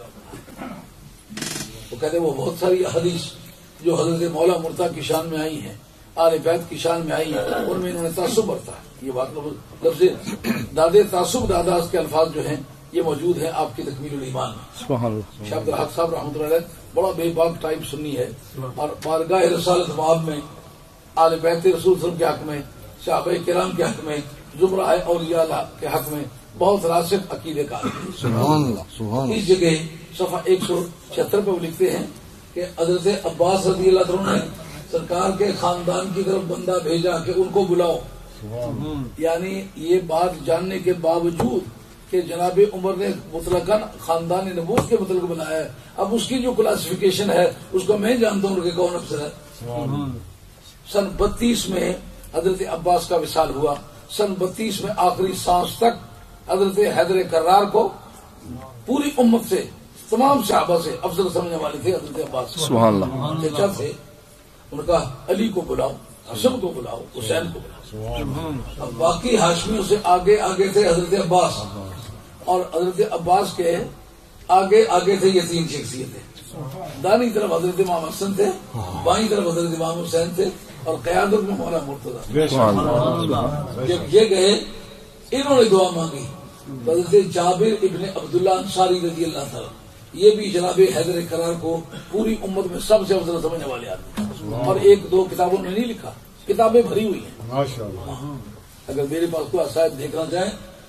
Speaker 1: وہ کہتے ہیں وہ بہت ساری احادیث جو حضرت مولا مرتضیٰ کی شان میں آئی ہیں، اہل بیت کی شان میں آئی ہیں، ان میں انہوں نے تعصب برتا ہے. یہ بات لفظ دادے تعصب داداز کے الفاظ جو ہیں یہ موجود ہیں آپ کی تکمیل الایمان میں. شاہ عبد الحق صاحب رحمۃ اللہ علیہ بڑا بے باک ٹائپ سنی ہے اور بارگاہ رسالت باب میں اہل بیت رسول صلی اللہ علیہ وسلم کے حق میں، صحابہ کرام کے حق میں، زمرہ اولیاء اللہ کے حق میں بہت راسخ عقیدے کا. اس جگہ صفحہ 176 پہ وہ لکھتے ہیں کہ حضرت عباس رضی اللہ عنہ نے سرکار کے خاندان کی طرف بندہ بھیجا کہ ان کو بلاؤ. یعنی یہ بات جاننے کے باوجود کہ جناب عمر نے مطلقاً خاندان نبوت کے مطلب بنایا ہے، اب اس کی جو کلاسیفیکیشن ہے اس کو میں جانتا ہوں کہ کون افسر ہے. سن 32 میں حضرت عباس کا وصال ہوا. سن 32 میں آخری سانس تک حضرت حیدر کرار کو پوری امت سے، تمام صحابہ سے افضل سمجھنے والے تھے حضرت عباس.
Speaker 2: سبحان اللہ.
Speaker 1: چچا تھے. ان کا علی کو بلاؤ، حسن کو بلاؤ، حسین کو بلاؤ. اب باقی ہاشمیوں سے آگے آگے تھے حضرت عباس، اور حضرت عباس کے آگے آگے تھے یہ 3 شخصیتیں. دانی طرف حضرت امام حسن تھے، بائیں طرف حضرت امام حسین تھے، اور قیادت میں مولا مرتضیٰ. جب یہ گئے انہوں نے دعا مانگی. حضرت جابر ابن عبداللہ انصاری رضی اللہ تعالیٰ یہ بھی جناب حیدر کرار کو پوری امت میں سب سے افضل سمجھنے والے آدمی، اور 1-2 کتابوں میں نہیں لکھا، کتابیں بھری ہوئی ہیں. اگر میرے پاس کوئی عصائب دیکھنا چاہیں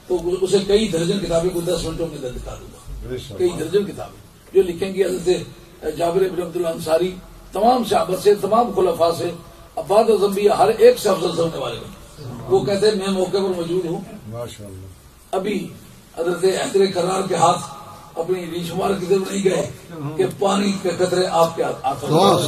Speaker 1: تو اسے کئی درجن کتابیں کو 10 منٹوں میں دکھا دوں گا. کئی درجن کتابیں جو لکھیں گے حضرت جابر بن عبداللہ انصاری تمام صحابہ سے تمام خلفاء سے افراد و انبیاء ہر ایک سے افضل سمجھنے والے ہیں. وہ کہتے ہیں میں موقع پر موجود ہوں. ابھی حضرت حیدر کرار کے ہاتھ اپنی ریش مار کی طرف نہیں گئے کہ پانی کے قطرے آپ کے ہاتھ.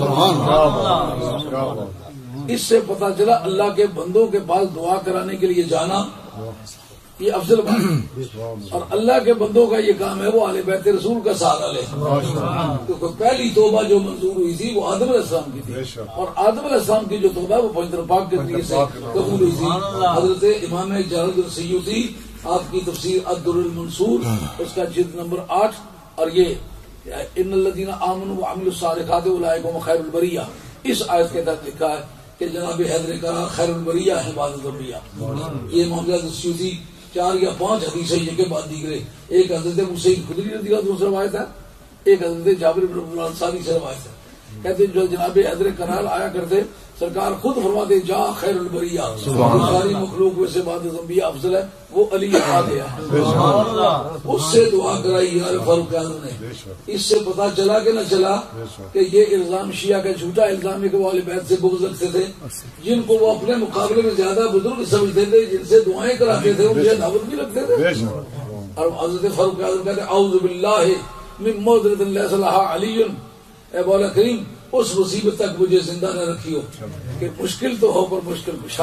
Speaker 1: اس سے پتا چلا اللہ کے بندوں کے پاس دعا کرانے کے لیے جانا یہ افضل بات ہے. اور اللہ کے بندوں کا یہ کام ہے وہ اہل بیت رسول کا سہارا لے. کیونکہ پہلی توبہ جو منظور ہوئی تھی وہ آدم علیہ السلام کی تھی اور آدم علیہ السلام کی جو توبہ وہ پوائنٹر پاک کے ذریعے سے قبول ہوئی تھی. حضرت امام جلال السیوطی آپ کی تفسیر الدر المنصور اس کا جلد نمبر 8 اور یہ ان الذین آمنوا وعملوا الصالحات اولئک هم خیر البریہ اس آیت کے تحت لکھا ہے کہ جناب حیدر کرار خیر البریہ ہے بعد الانبیاء. یہ محمد السیوطی 4 یا 5 حدیثیں یہ کے بعد دیگرے ایک حضرت حسین خدری رضی اللہ عنہ سے روایت ہے ایک حضرت جابر بن عبداللہ انصاری سے روایت ہے. کہتے جو جناب حیدر کرار آیا کرتے سرکار خود فرماتے جا خیر البریہ ساری مخلوق میں سے بعد الانبیاء افضل ہے وہ علی آ گیا. اس سے دعا کرائی یار فاروق اعظم نے. اس سے پتا چلا کہ نہ چلا کہ یہ الزام شیعہ کا جھوٹا الزام ہے کہ وہ اہل بیت سے بغض رکھتے تھے جن کو وہ اپنے مقابلے میں زیادہ بزرگ سمجھتے تھے جن سے دعائیں کراتے تھے ان سے دعوت بھی رکھتے تھے. اور حضرت فاروق اعظم کہتے اعوذ باللہ من مودرۃ لیس لہا علی. اے مولا کریم اس مصیبت تک مجھے زندہ نہ رکھیو کہ مشکل تو ہو پر مشکل کشا.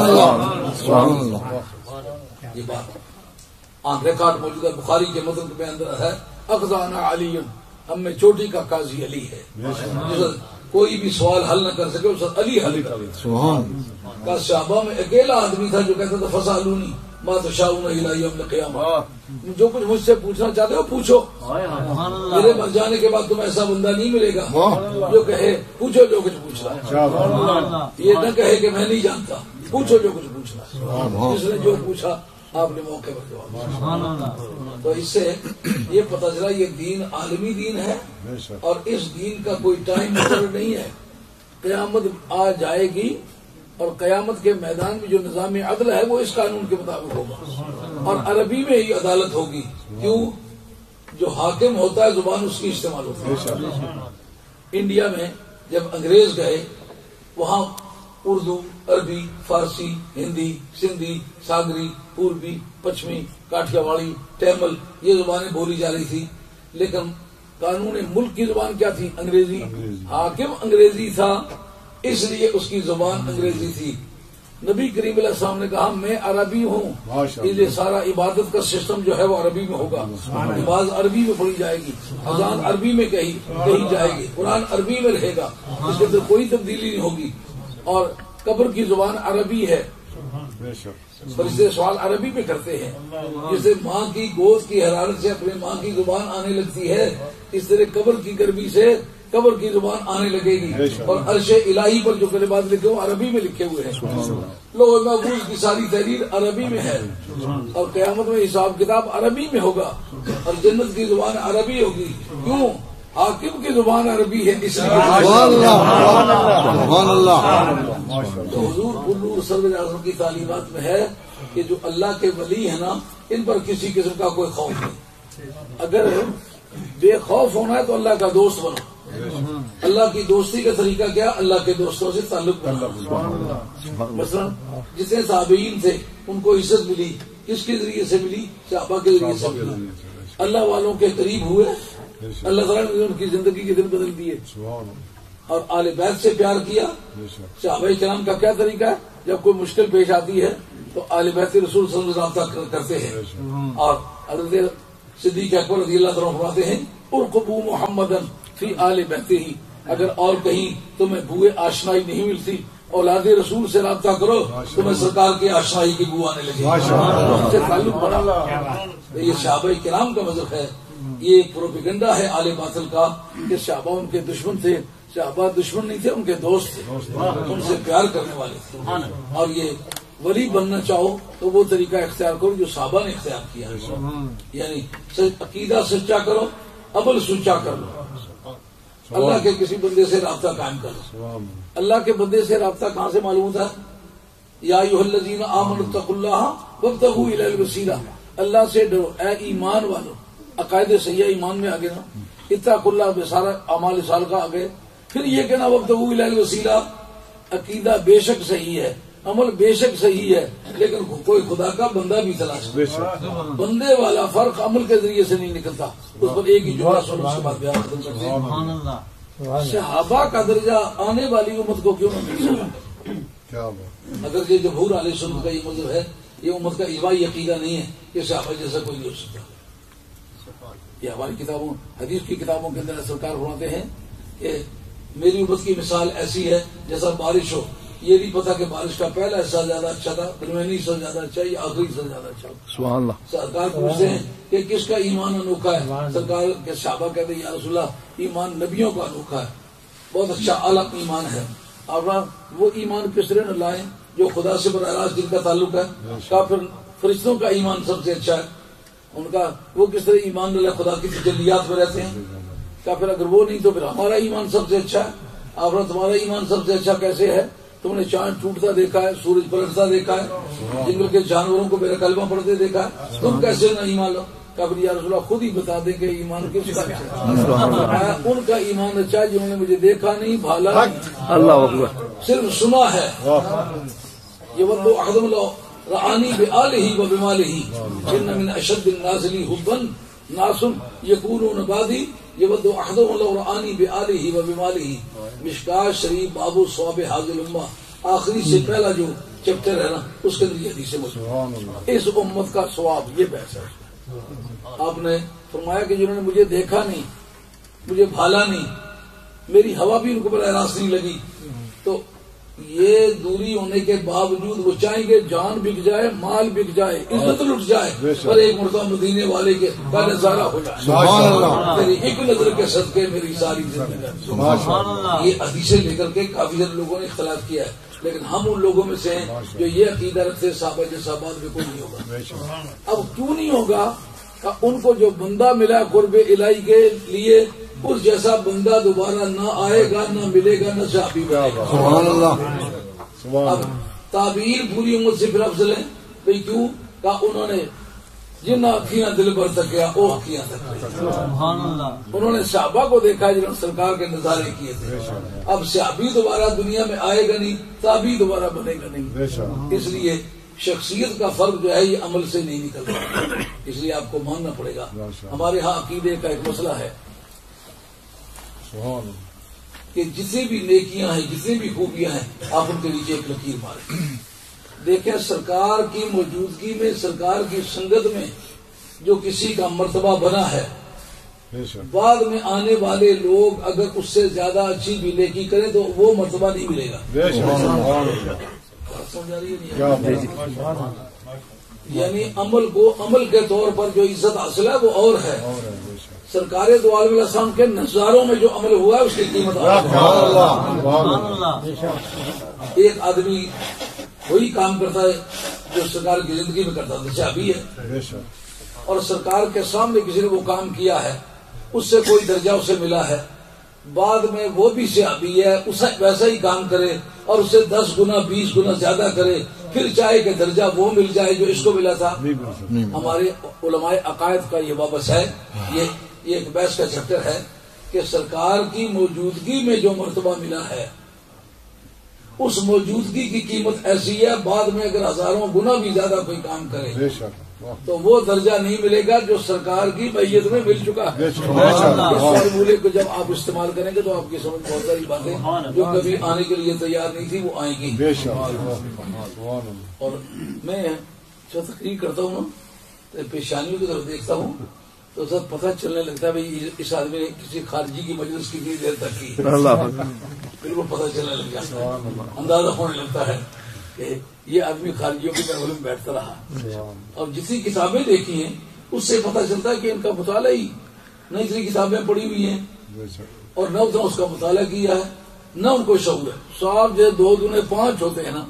Speaker 1: یہ بات آن ریکارڈ موجود ہے بخاری کے متن میں اندر ہے اقضانا علی ہم میں چوٹی کا قاضی علی ہے. کوئی بھی سوال حل نہ کر سکے اس علی حل کر. صحابہ میں اکیلا آدمی تھا جو کہتا تھا فسالونی ما تشاؤون الا یوم القیامہ جو کچھ مجھ سے پوچھنا چاہتے ہو پوچھو میرے مر جانے کے بعد تمہیں ایسا بندہ نہیں ملے گا جو کہے پوچھو جو کچھ پوچھنا. یہ نہ کہے کہ میں نہیں جانتا پوچھو جو کچھ پوچھنا. جس نے جو پوچھا آپ نے موقع پر جواب. تو اس سے یہ پتہ چلا یہ دین عالمی دین ہے اور اس دین کا کوئی ٹائم مقرر نہیں ہے. قیامت آ جائے گی اور قیامت کے میدان میں جو نظام عدل ہے وہ اس قانون کے مطابق ہوگا اور عربی میں ہی عدالت ہوگی. کیوں جو حاکم ہوتا ہے زبان اس کی استعمال ہوتی ہے. انڈیا میں جب انگریز گئے وہاں اردو عربی فارسی ہندی سندھی ساگری پوربی پچھمی کاٹھیا واڑی تیمل یہ زبانیں بولی جا رہی تھی لیکن قانون ملک کی زبان کیا تھی انگریزی. حاکم انگریزی تھا اس لیے اس کی زبان انگریزی تھی. نبی کریم علیہ السلام نے کہا میں عربی ہوں اس لیے سارا عبادت کا سسٹم جو ہے وہ عربی میں ہوگا. نماز عربی میں پڑھی جائے گی اذان عربی میں کہی جائے گی قرآن عربی میں رہے گا اس کے اندر کوئی تبدیلی نہیں ہوگی. اور قبر کی زبان عربی ہے فرشتے سوال عربی میں کرتے ہیں. جسے ماں کی گود کی حرارت سے اپنے ماں کی زبان آنے لگتی ہے اس طرح قبر کی گرمی سے قبر کی زبان آنے لگے گی. اور عرش الہی پر جو کلمات لکھے وہ عربی میں لکھے ہوئے ہیں. لوح محفوظ کی ساری تحریر عربی میں ہے اور قیامت میں حساب کتاب عربی میں ہوگا اور جنت کی زبان عربی ہوگی. کیوں حاکم کی زبان عربی ہے اس لیے. تو حضور بلور سرور اعظم کی تعلیمات میں ہے کہ جو اللہ کے ولی ہیں نا ان پر کسی قسم کا کوئی خوف نہیں. اگر بے خوف ہونا ہے تو اللہ کا دوست بنو. اللہ کی دوستی کا طریقہ کیا اللہ کے دوستوں سے تعلق بنا. مثلا جتنے تابعین تھے ان کو عزت ملی کس کے ذریعے سے ملی صحابہ کے ذریعے سے ملی. اللہ والوں کے قریب ہوئے اللہ تعالیٰ نے ان کی زندگی کے دن بدل دیے. اور آل بیت سے پیار کیا. صحابہ کرام کا کیا طریقہ ہے جب کوئی مشکل پیش آتی ہے تو آل بیت رسول صلی اللہ علیہ وسلم کرتے ہیں. اور حضرت صدیق اکبر رضی اللہ تعالیٰ فرماتے ہیں ارقبوا محمدن فی آل بیتہ ہی اگر اور کہیں تمہیں بوئے آشنائی نہیں ملتی اولاد رسول سے رابطہ کرو تمہیں سرکار کی آشنائی کی بو آنے لگے. اس سے تعلق بڑھا. یہ صحابہ کرام کا مذہب ہے. یہ پروپیگنڈا ہے آل باطل کا کہ صحابہ ان کے دشمن تھے. صحابہ دشمن نہیں تھے ان کے دوست تھے ان سے پیار کرنے والے تھے. اور یہ ولی بننا چاہو تو وہ طریقہ اختیار کرو جو صحابہ نے اختیار کیا یعنی عقیدہ سچا کرو عمل سچا کر لو. اللہ کے کسی بندے سے رابطہ قائم کر لو. اللہ کے بندے سے رابطہ کہاں سے معلوم ہوتا ہے یا ایھا الذین آمنوا اتقوا اللہ وابتغوا الیہ الوسیلہ اللہ سے ڈرو اے ایمان والو، عقائد صحیح ایمان میں آگے نا، اتقوا اللہ بسارا اعمال صالحہ آگے، پھر یہ کہنا وابتغوا الیہ الوسیلہ، عقیدہ بے شک صحیح ہے، عمل بے شک صحیح ہے، لیکن کوئی خدا کا بندہ بھی تلاش کرتا، بندے والا فرق عمل کے ذریعے سے نہیں نکلتا۔ اس پر ایک ہی جملہ سن اس کے بعد بیان ختم کرتے ہیں۔
Speaker 3: سبحان اللہ۔
Speaker 1: صحابہ کا درجہ آنے والی امت کو کیوں نہ مل سکا؟ اگر یہ جمہور علیہ سنت کا یہ مذہب ہے، یہ امت کا اجماعی عقیدہ نہیں ہے کہ صحابہ جیسا کوئی نہیں ہو سکتا۔ یہ ہماری کتابوں، حدیث کی کتابوں کے اندر سرکار فرماتے ہیں کہ میری امت کی مثال ایسی ہے جیسا بارش ہو، یہ نہیں پتا کہ بارش کا پہلا حصہ زیادہ اچھا تھا، درمیانی حصہ زیادہ اچھا یا آخری حصہ زیادہ اچھا۔
Speaker 2: سبحان اللہ۔
Speaker 1: سرکار پوچھتے ہیں کہ کس کا ایمان انوکھا ہے؟ سرکار کے صحابہ کہتے ہیں یا رسول اللہ ایمان نبیوں کا انوکھا ہے، بہت اچھا اعلیٰ ایمان ہے۔ اور وہ ایمان کس طرح نہ لائیں جو خدا سے براہ راست جن کا تعلق ہے؟ کافر فرشتوں کا ایمان سب سے اچھا ہے، ان کا وہ کس طرح ایمان اللہ خدا کی تجلیات میں رہتے ہیں؟ کافر اگر وہ نہیں تو پھر ہمارا ایمان سب سے اچھا ہے۔ آپ تمہارا ایمان سب سے اچھا کیسے ہے؟ تم نے چاند ٹوٹتا دیکھا ہے، سورج پلٹتا دیکھا ہے، جنگل کے جانوروں کو میرا کلمہ پڑھتے دیکھا ہے، تم کیسے نہ ایمان لو؟ کافر یا رسول اللہ خود ہی بتا دیں کہ ایمان کس کا اچھا ہے۔ ان کا ایمان اچھا ہے جنہوں نے مجھے دیکھا نہیں، بھالا
Speaker 2: اللہ اکبر،
Speaker 1: صرف سنا ہے۔ یہ وہ احدم اللہ رعانی بآلہ و بمالہ ان من اشد الناس لی حبا ناس یکونون بعدی یود احدهم لو رعانی بآلہ و بمالہ۔ مشکاۃ شریف باب ثواب حاضر الامہ، آخری سے پہلا جو چیپٹر ہے نا، اس کے اندر یہ حدیث موجود ہے۔ اس امت کا ثواب یہ بحث ہے۔ آپ نے فرمایا کہ جنہوں نے مجھے دیکھا نہیں، مجھے بھالا نہیں، میری ہوا بھی ان کو براہ راست نہیں لگی، تو یہ دوری ہونے کے باوجود وہ چاہیں گے جان بک جائے، مال بک جائے، عزت لٹ جائے، پر ایک مرتبہ مدینے والے کے کا نظارہ ہو جائے، میری ایک نظر کے صدقے میری ساری زندگی۔ یہ حدیثیں لے کر کے کافی سارے لوگوں نے اختلاف کیا ہے، لیکن ہم ان لوگوں میں سے ہیں جو یہ عقیدہ رکھتے صحابہ جیسا بات بالکل نہیں ہوگا۔ اب کیوں نہیں ہوگا؟ کہ ان کو جو بندہ ملا قرب الہی کے لیے، اس جیسا بندہ دوبارہ نہ آئے گا، نہ ملے گا، نہ صحابی ملے گا۔
Speaker 2: سبحان اللہ۔
Speaker 1: اب تعبیر پوری امت سے پھر افضل ہے بھئی کیوں؟ کہ انہوں نے جن آنکھیاں دل پر تکیا وہ آنکھیاں تک،
Speaker 3: سبحان اللہ۔
Speaker 1: انہوں نے صحابہ کو دیکھا جنہوں نے سرکار کے نظارے کیے تھے۔ اب صحابی دوبارہ دنیا میں آئے گا نہیں، تابعی دوبارہ بنے گا نہیں۔ اس لیے شخصیت کا فرق جو ہے یہ عمل سے نہیں نکلتا، اس لیے آپ کو ماننا پڑے گا۔ ہمارے ہاں عقیدے کا ایک مسئلہ ہے کہ جتنی بھی نیکیاں ہیں، جتنی بھی خوبیاں ہیں، آپ ان کے نیچے ایک لکیر ماریں۔ دیکھیں سرکار کی موجودگی میں، سرکار کی سنگت میں جو کسی کا مرتبہ بنا ہے، بعد میں آنے والے لوگ اگر اس سے زیادہ اچھی بھی نیکی کریں تو وہ مرتبہ نہیں ملے گا۔ سمجھ آ رہی ہے نہیں؟ یعنی عمل کو عمل کے طور پر جو عزت حاصل ہے وہ اور ہے۔ سرکار دو عالم علیہ السلام کے نظاروں میں جو عمل ہوا ہے اس کی قیمت ایک آدمی وہی کام کرتا ہے جو سرکار کی زندگی میں کرتا تھا، صحابی ہے، اور سرکار کے سامنے کسی نے وہ کام کیا ہے، اس سے کوئی درجہ اسے ملا ہے، بعد میں وہ بھی صحابی ہے، اسے ویسا ہی کام کرے اور اسے 10 گنا 20 گنا زیادہ کرے، پھر چاہے کہ درجہ وہ مل جائے جو اس کو ملا تھا۔ ہمارے علماء عقائد کا یہ واپس ہے، یہ ایک بحث کا چیپٹر ہے کہ سرکار کی موجودگی میں جو مرتبہ ملا ہے اس موجودگی کی قیمت ایسی ہے، بعد میں اگر ہزاروں گنا بھی زیادہ کوئی کام کرے تو وہ درجہ نہیں ملے گا جو سرکار کی میت میں مل چکا ہے۔ اس فارمولے کو جب آپ استعمال کریں گے تو آپ کی سمجھ بہت ساری باتیں جو کبھی آنے کے لیے تیار نہیں تھی وہ آئیں گی۔ اور میں جو تقریر کرتا ہوں نا، پیشانیوں کی طرف دیکھتا ہوں تو سب پتہ چلنے لگتا ہے بھائی اس آدمی نے کسی خارجی کی مجلس کی دیر تک کی، بالکل پتہ چلنے لگ جاتا ہے، اندازہ ہونے لگتا ہے کہ یہ آدمی خارجیوں کے محفل میں بیٹھتا رہا۔ اور جتنی کتابیں دیکھی ہیں اس سے پتہ چلتا ہے کہ ان کا مطالعہ ہی نہ اتنی کتابیں پڑھی ہوئی ہیں اور نہ اتنا اس کا مطالعہ کیا ہے، نہ ان کو شعور ہے۔ صاحب جو 2 دنے 5 ہوتے ہیں نا،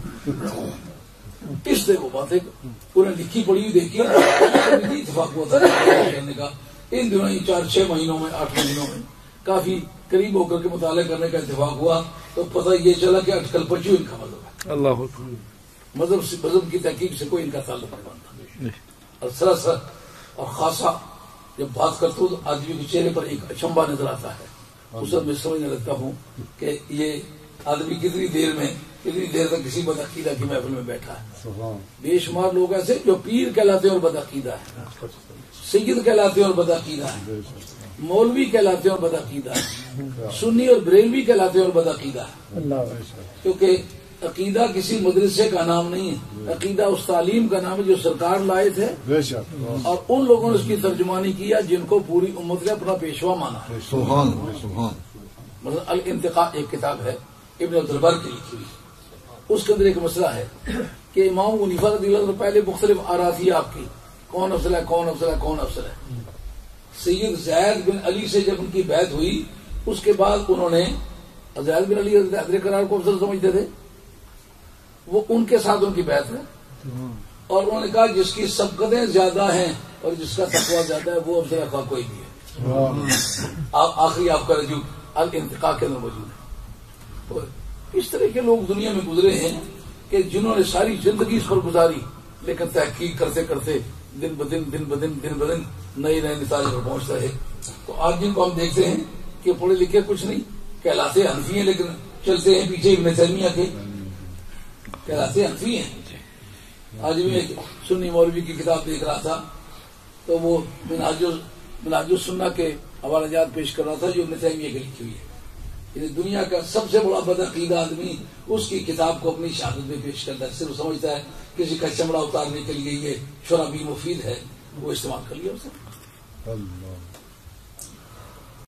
Speaker 1: اس سے وہ باتیں انہیں لکھی پڑھی ہوئی دیکھی اتفاق ہوا تھا کرنے کا۔ ان دنوں 4-6 مہینوں میں 8 مہینوں میں کافی قریب ہو کر کے مطالعہ کرنے کا اتفاق ہوا تو پتہ یہ چلا کہ اٹکل پچو ان کا مذہب ہے۔
Speaker 2: اللہ
Speaker 1: مذہب کی تحقیق سے کوئی ان کا تعلق نہیں بنتا۔ اور سراسر اور خاصا جب بات کرتا ہوں تو آدمی کے چہرے پر ایک اچنبھا نظر آتا ہے. اس وقت میں سمجھنے لگتا ہوں کہ یہ آدمی کتنی دیر تک کسی بدعقیدہ کی محفل میں بیٹھا ہے. بے شمار لوگ ایسے جو پیر کہلاتے ہیں اور بدعقیدہ ہے، سید کہلاتے ہیں اور بدعقیدہ ہے، مولوی کہلاتے ہیں اور بدعقیدہ ہے، سنی اور بریلوی کہلاتے ہیں اور بدعقیدہ ہے. کیونکہ عقیدہ کسی مدرسے کا نام نہیں ہے، عقیدہ اس تعلیم کا نام ہے جو سرکار لائے تھے اور ان لوگوں نے اس کی ترجمانی کیا جن کو پوری امت نے اپنا پیشوا مانا ہے. مثلا الانتقاء ایک کتاب ہے ابن عبدالبر کی لکھی ہوئی، اس کے اندر ایک مسئلہ ہے کہ امام حنیفہ رضی اللہ عنہ پہلے مختلف آراء تھی آپ کی، کون افضل ہے کون افضل ہے کون افضل ہے. سید زید بن علی سے جب ان کی بیعت ہوئی اس کے بعد انہوں نے زید بن علی حیدر قرار کو افضل سمجھتے تھے، وہ ان کے ساتھ ان کی بیعت ہے اور انہوں نے کہا جس کی سبقتیں زیادہ ہیں اور جس کا تقویٰ زیادہ ہے وہ افضل کا کوئی بھی ہے. آخری آپ کا رجوع الانتقاء کے اندر موجود ہے. تو اس طرح کے لوگ دنیا میں گزرے ہیں کہ جنہوں نے ساری زندگی اس پر گزاری لیکن تحقیق کرتے کرتے دن بدن نئے نتائج پر پہنچ رہے. تو آج جن کو ہم دیکھتے ہیں کہ پڑھے لکھے کچھ نہیں، کہلاتے حنفی ہیں لیکن چلتے ہیں پیچھے ابن تیمیہ کے، کہلاتے حنفی ہیں. آج بھی ایک سنی مولوی کی کتاب دیکھ رہا تھا تو وہ منہاج السنہ کے حوالہ جات پیش کر رہا تھا جو ابن تیمیہ کی لکھی ہوئی ہے. دنیا کا سب سے بڑا بدعقیدہ آدمی اس کی کتاب کو اپنی شہادت میں پیش کرتا ہے، صرف سمجھتا ہے کسی کا چمڑا اتارنے کے لیے یہ شرابی مفید ہے، وہ استعمال کر لیا اسے.